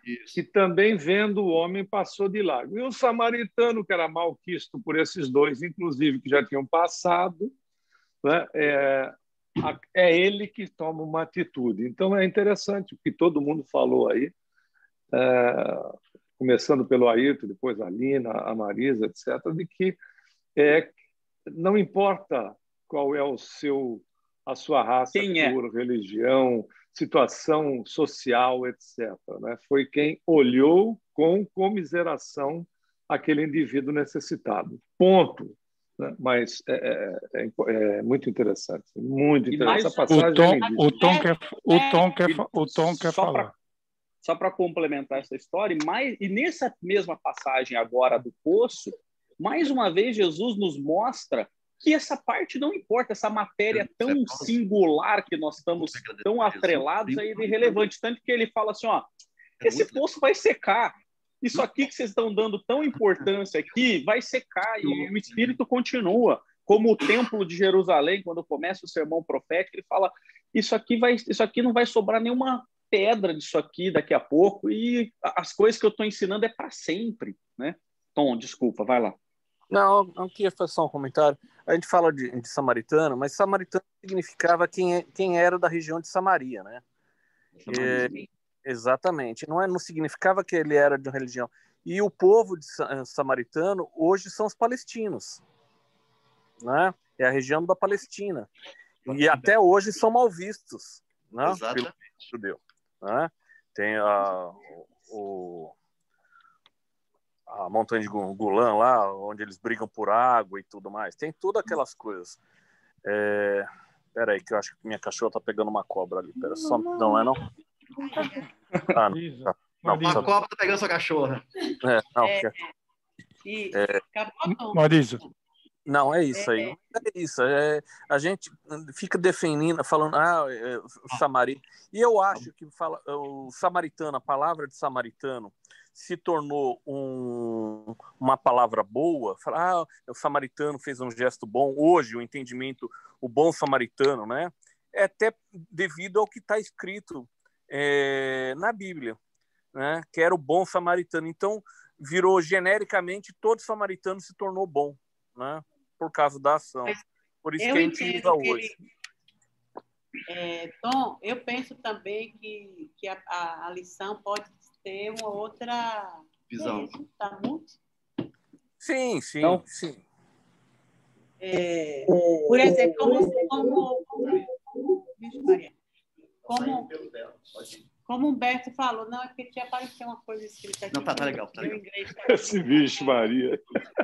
[SPEAKER 1] Isso. Que também, vendo o homem, passou de largo. E o samaritano, que era malquisto por esses dois, inclusive, que já tinham passado, né, é, é ele que toma uma atitude. Então, é interessante o que todo mundo falou aí, é, começando pelo Ayrton, depois a Lina, a Marisa, etcétera, de que é, não importa qual é o seu, a sua raça,
[SPEAKER 3] Quem
[SPEAKER 1] cor,
[SPEAKER 3] é?
[SPEAKER 1] religião, situação social, etcétera, né? Foi quem olhou com comiseração aquele indivíduo necessitado. Ponto. Né? Mas é, é, é muito interessante, muito interessante. Essa passagem
[SPEAKER 5] o Tom,
[SPEAKER 1] é
[SPEAKER 5] o Tom quer, o Tom quer, o Tom quer
[SPEAKER 3] só
[SPEAKER 5] falar.
[SPEAKER 3] Pra, só para complementar essa história, mais, e nessa mesma passagem agora do poço, mais uma vez Jesus nos mostra que essa parte não importa, essa matéria tão singular que nós estamos tão atrelados aí de irrelevante. Tanto que ele fala assim, ó, esse poço vai secar. Isso aqui que vocês estão dando tão importância aqui vai secar e o Espírito continua. Como o templo de Jerusalém, quando começa o sermão profético, ele fala, isso aqui, vai, isso aqui não vai sobrar nenhuma pedra disso aqui daqui a pouco e as coisas que eu estou ensinando é para sempre, né? Tom, desculpa, vai lá.
[SPEAKER 12] Não, não queria fazer só um comentário. A gente fala de, de samaritano, mas samaritano significava quem, é, quem era da região de Samaria, né? É, exatamente. Não, é, não significava que ele era de uma religião. E o povo de samaritano hoje são os palestinos, né? É a região da Palestina. E até hoje são mal vistos, né? Pelo judeu, né? Tem a, o a montanha de Golã lá, onde eles brigam por água e tudo mais. Tem todas aquelas coisas. É... Pera aí, que eu acho que minha cachorra tá pegando uma cobra ali. Pera, só... Não é, não? Ah, não. Tá. Não,
[SPEAKER 2] uma
[SPEAKER 12] tá...
[SPEAKER 2] cobra tá pegando sua cachorra.
[SPEAKER 12] É, não,
[SPEAKER 4] É,
[SPEAKER 12] que...
[SPEAKER 4] é.
[SPEAKER 12] é...
[SPEAKER 5] Marisa.
[SPEAKER 12] Não, é isso aí. É isso. É... A gente fica defendendo, falando, ah, é, o samaritano. E eu acho que fala, o samaritano, a palavra de samaritano, se tornou um, uma palavra boa, falar, ah, o samaritano fez um gesto bom, hoje o entendimento, o bom samaritano, né, é até devido ao que está escrito é, na Bíblia, né, que era o bom samaritano. Então, virou genericamente, todo samaritano se tornou bom, né, por causa da ação. Por isso que a gente usa hoje.
[SPEAKER 4] Ele... É, Tom, eu penso também que, que a, a, a lição pode ter uma outra
[SPEAKER 2] visão.
[SPEAKER 4] É, tá muito?
[SPEAKER 12] Sim, sim,
[SPEAKER 4] então,
[SPEAKER 12] sim.
[SPEAKER 4] É, por exemplo, como, como, como, como o Humberto falou, não, é porque tinha aparecido uma coisa escrita aqui.
[SPEAKER 2] Não, tá, tá legal, tá legal.
[SPEAKER 4] Inglês, tá
[SPEAKER 1] Esse bicho, Maria.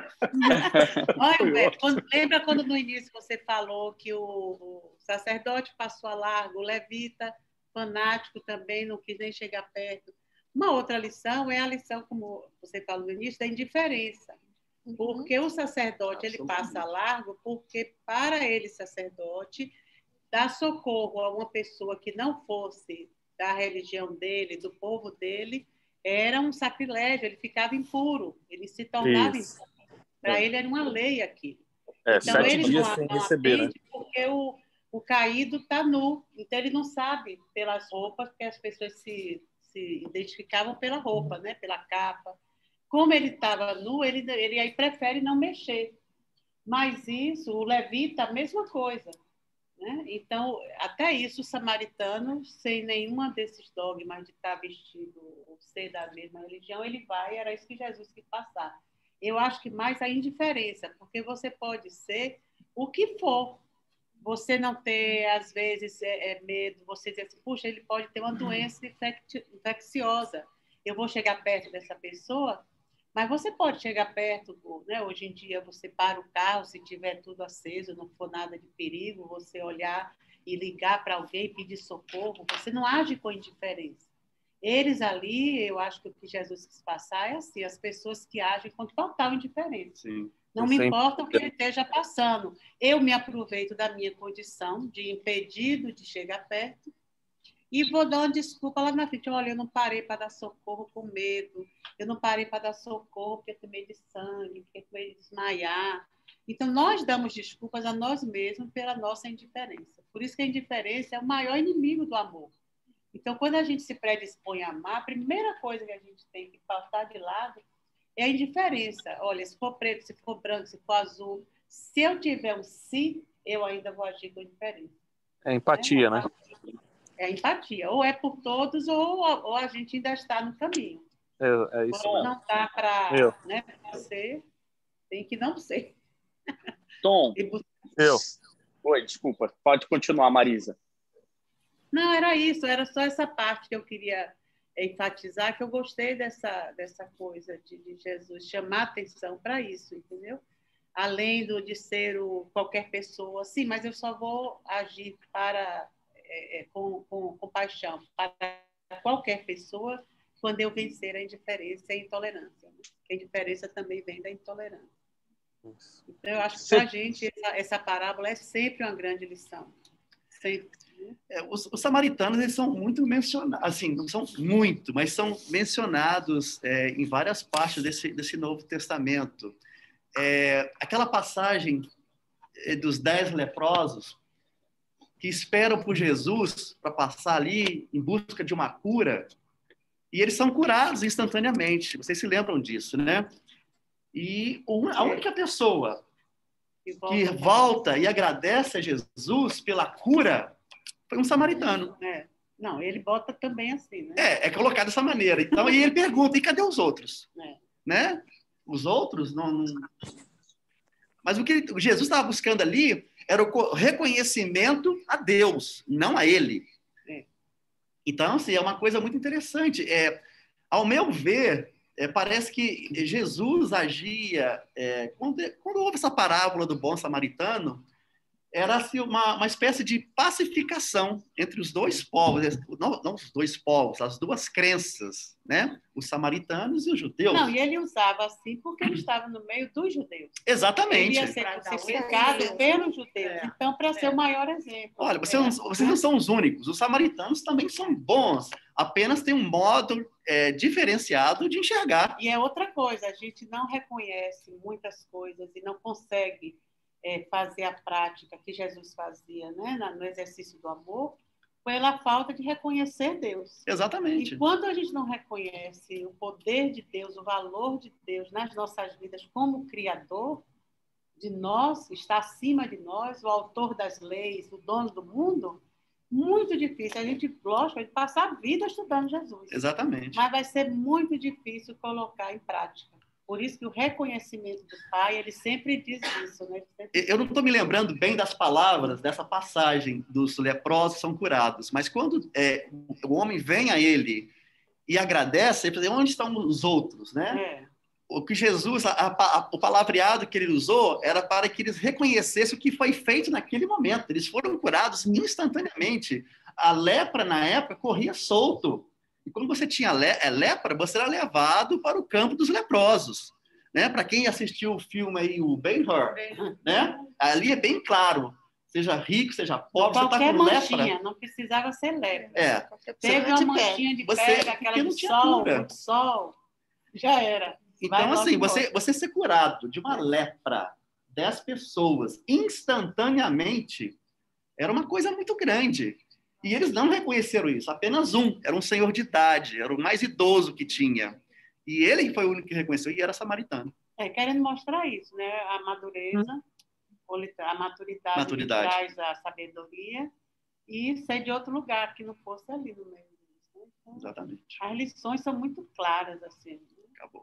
[SPEAKER 4] Olha, Humberto, quando, lembra quando no início você falou que o, o sacerdote passou a largo, o levita, fanático também, não quis nem chegar perto. Uma outra lição é a lição, como você falou no início, da indiferença. Porque o sacerdote ele passa a largo porque, para ele, sacerdote, dar socorro a uma pessoa que não fosse da religião dele, do povo dele, era um sacrilégio, ele ficava impuro, ele se tornava
[SPEAKER 12] Isso.
[SPEAKER 4] impuro. Para ele era uma lei aquilo.
[SPEAKER 12] É,
[SPEAKER 4] então,
[SPEAKER 12] sete
[SPEAKER 4] ele
[SPEAKER 12] dias
[SPEAKER 4] não,
[SPEAKER 12] sem
[SPEAKER 4] não
[SPEAKER 12] receber, né?
[SPEAKER 4] porque o, o caído está nu, então ele não sabe pelas roupas, porque as pessoas se, se identificavam pela roupa, né? Pela capa. Como ele estava nu, ele, ele aí prefere não mexer. Mas isso, o levita, a mesma coisa. Né? Então, até isso, o samaritano, sem nenhuma desses dogmas de estar vestido ou ser da mesma religião, ele vai, era isso que Jesus quis passar. Eu acho que mais a indiferença, porque você pode ser o que for. Você não ter, às vezes, é, é medo, você dizer assim, puxa, ele pode ter uma doença infecciosa. Eu vou chegar perto dessa pessoa, mas você pode chegar perto, né? Hoje em dia você para o carro, se tiver tudo aceso, não for nada de perigo, você olhar e ligar para alguém, pedir socorro, você não age com indiferença. Eles ali, eu acho que o que Jesus quis passar é assim, as pessoas que agem com total indiferença.
[SPEAKER 2] Sim.
[SPEAKER 4] Não me importa o que ele esteja passando. Eu me aproveito da minha condição de impedido de chegar perto e vou dar uma desculpa lá na frente. Olha, eu não parei para dar socorro com medo, eu não parei para dar socorro porque eu tomei de sangue, porque eu tomei de desmaiar. Então, nós damos desculpas a nós mesmos pela nossa indiferença. Por isso que a indiferença é o maior inimigo do amor. Então, quando a gente se predispõe a amar, a primeira coisa que a gente tem que passar de lado é a indiferença. Olha, se for preto, se for branco, se for azul, se eu tiver um si, eu ainda vou agir com indiferença.
[SPEAKER 12] É empatia, né?
[SPEAKER 4] né? É empatia. Ou é por todos, ou, ou a gente ainda está no caminho.
[SPEAKER 12] É, é isso.
[SPEAKER 4] Quando não dá para né, ser, tem que não ser.
[SPEAKER 3] Tom,
[SPEAKER 12] eu.
[SPEAKER 3] Oi, desculpa. Pode continuar, Marisa.
[SPEAKER 4] Não, era isso. Era só essa parte que eu queria enfatizar, que eu gostei dessa, dessa coisa de, de Jesus chamar atenção para isso, entendeu? Além do, de ser o, qualquer pessoa, sim, mas eu só vou agir para, é, com, com compaixão para qualquer pessoa quando eu vencer a indiferença e a intolerância. Né? A indiferença também vem da intolerância. Então, eu acho que para a gente essa, essa parábola é sempre uma grande lição. Sempre.
[SPEAKER 2] É, os, os samaritanos, eles são muito mencionados, assim, não são muito, mas são mencionados é, em várias partes desse, desse Novo Testamento. É, aquela passagem dos dez leprosos que esperam por Jesus para passar ali em busca de uma cura, e eles são curados instantaneamente. Vocês se lembram disso, né? E a única pessoa que volta e agradece a Jesus pela cura foi um samaritano.
[SPEAKER 4] É. Não, ele bota também assim, né?
[SPEAKER 2] É, é colocado dessa maneira. Então, e ele pergunta, e cadê os outros?
[SPEAKER 4] É.
[SPEAKER 2] Né? Os outros não... não... Mas o que ele, o Jesus estava buscando ali era o reconhecimento a Deus, não a ele.
[SPEAKER 4] É.
[SPEAKER 2] Então, assim, é uma coisa muito interessante. É, ao meu ver, é, parece que Jesus agia... É, quando, quando houve essa parábola do bom samaritano, era assim, uma, uma espécie de pacificação entre os dois povos, não, não os dois povos, as duas crenças, né? Os samaritanos e os judeus.
[SPEAKER 4] Não, e ele usava assim porque ele estava no meio dos judeus.
[SPEAKER 2] Exatamente.
[SPEAKER 4] Ele ia ser crucificado pelos judeus, é. Então, para ser é. o maior exemplo.
[SPEAKER 2] Olha, vocês, é. não, vocês não são os únicos, os samaritanos também são bons, apenas tem um modo é, diferenciado de enxergar.
[SPEAKER 4] E é outra coisa, a gente não reconhece muitas coisas e não consegue... É, fazer a prática que Jesus fazia, né, no exercício do amor, pela falta de reconhecer Deus.
[SPEAKER 2] Exatamente.
[SPEAKER 4] E quando a gente não reconhece o poder de Deus, o valor de Deus nas nossas vidas como Criador de nós, está acima de nós, o autor das leis, o dono do mundo, muito difícil. A gente, lógico, a gente passa a vida estudando Jesus.
[SPEAKER 2] Exatamente.
[SPEAKER 4] Mas vai ser muito difícil colocar em prática. Por isso que o reconhecimento do Pai, ele sempre diz isso, né? Sempre...
[SPEAKER 2] Eu não estou me lembrando bem das palavras dessa passagem dos leprosos são curados, mas quando é, o homem vem a ele e agradece, ele fala, onde estão os outros, né?
[SPEAKER 4] É.
[SPEAKER 2] O que Jesus, a, a, o palavreado que ele usou era para que eles reconhecessem o que foi feito naquele momento. Eles foram curados instantaneamente. A lepra, na época, corria solto. E quando você tinha lepra, você era levado para o campo dos leprosos. Né? Para quem assistiu o filme aí, o Ben-Hur, né? Ali é bem claro. Seja rico, seja pobre,
[SPEAKER 4] qualquer
[SPEAKER 2] você está com
[SPEAKER 4] manchinha,
[SPEAKER 2] lepra.
[SPEAKER 4] Não precisava ser lepra.
[SPEAKER 2] É.
[SPEAKER 4] Teve uma manchinha de
[SPEAKER 2] você,
[SPEAKER 4] pele, aquela de sol, de sol, já era.
[SPEAKER 2] Então, assim, você, você ser curado de uma lepra, dez pessoas, instantaneamente, era uma coisa muito grande. E eles não reconheceram isso, apenas um. Era um senhor de idade, era o mais idoso que tinha. E ele foi o único que reconheceu, e era samaritano.
[SPEAKER 4] É, querendo mostrar isso, né? A madureza, hum. a maturidade,
[SPEAKER 2] maturidade.
[SPEAKER 4] Que traz a sabedoria, e ser de outro lugar, que não fosse ali no meio disso. Né? Então,
[SPEAKER 2] exatamente.
[SPEAKER 4] As lições são muito claras, assim. Né?
[SPEAKER 2] Acabou.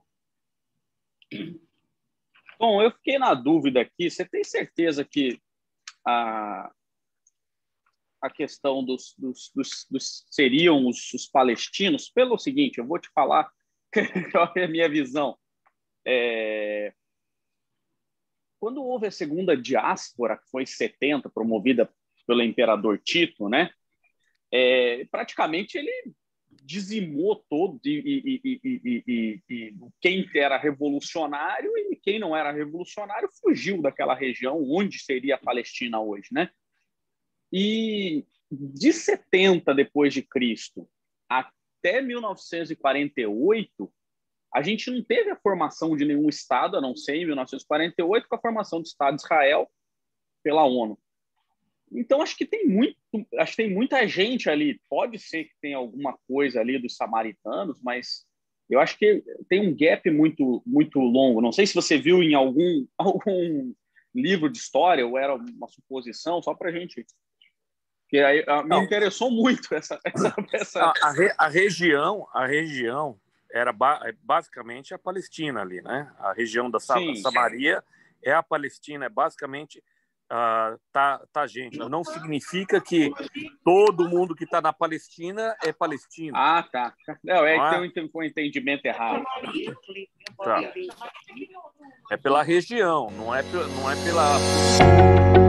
[SPEAKER 3] Bom, eu fiquei na dúvida aqui. Você tem certeza que a, a questão dos, dos, dos, dos seriam os, os palestinos? Pelo seguinte, eu vou te falar qual é a minha visão. É, quando houve a segunda diáspora, que foi em setenta, promovida pelo imperador Tito, né? É, praticamente ele dizimou todo e, e, e, e, e, e quem era revolucionário e quem não era revolucionário fugiu daquela região onde seria a Palestina hoje, né? E de setenta depois de Cristo até mil novecentos e quarenta e oito, a gente não teve a formação de nenhum Estado, a não ser em mil novecentos e quarenta e oito, com a formação do Estado de Israel pela ONU. Então, acho que tem muito, acho que tem muita gente ali. Pode ser que tenha alguma coisa ali dos samaritanos, mas eu acho que tem um gap muito, muito longo. Não sei se você viu em algum, algum livro de história ou era uma suposição, só para a gente... Que aí, a, me interessou muito essa... essa, essa...
[SPEAKER 12] A, a, re, a região, a região era ba, basicamente a Palestina ali, né? A região da Sa, Samaria é a Palestina, é basicamente... Uh, tá, tá, gente. Não significa que todo mundo que está na Palestina é palestino.
[SPEAKER 3] Ah, tá. Não, é não que tem um entendimento errado.
[SPEAKER 12] Tá. É pela região, não é, não é pela...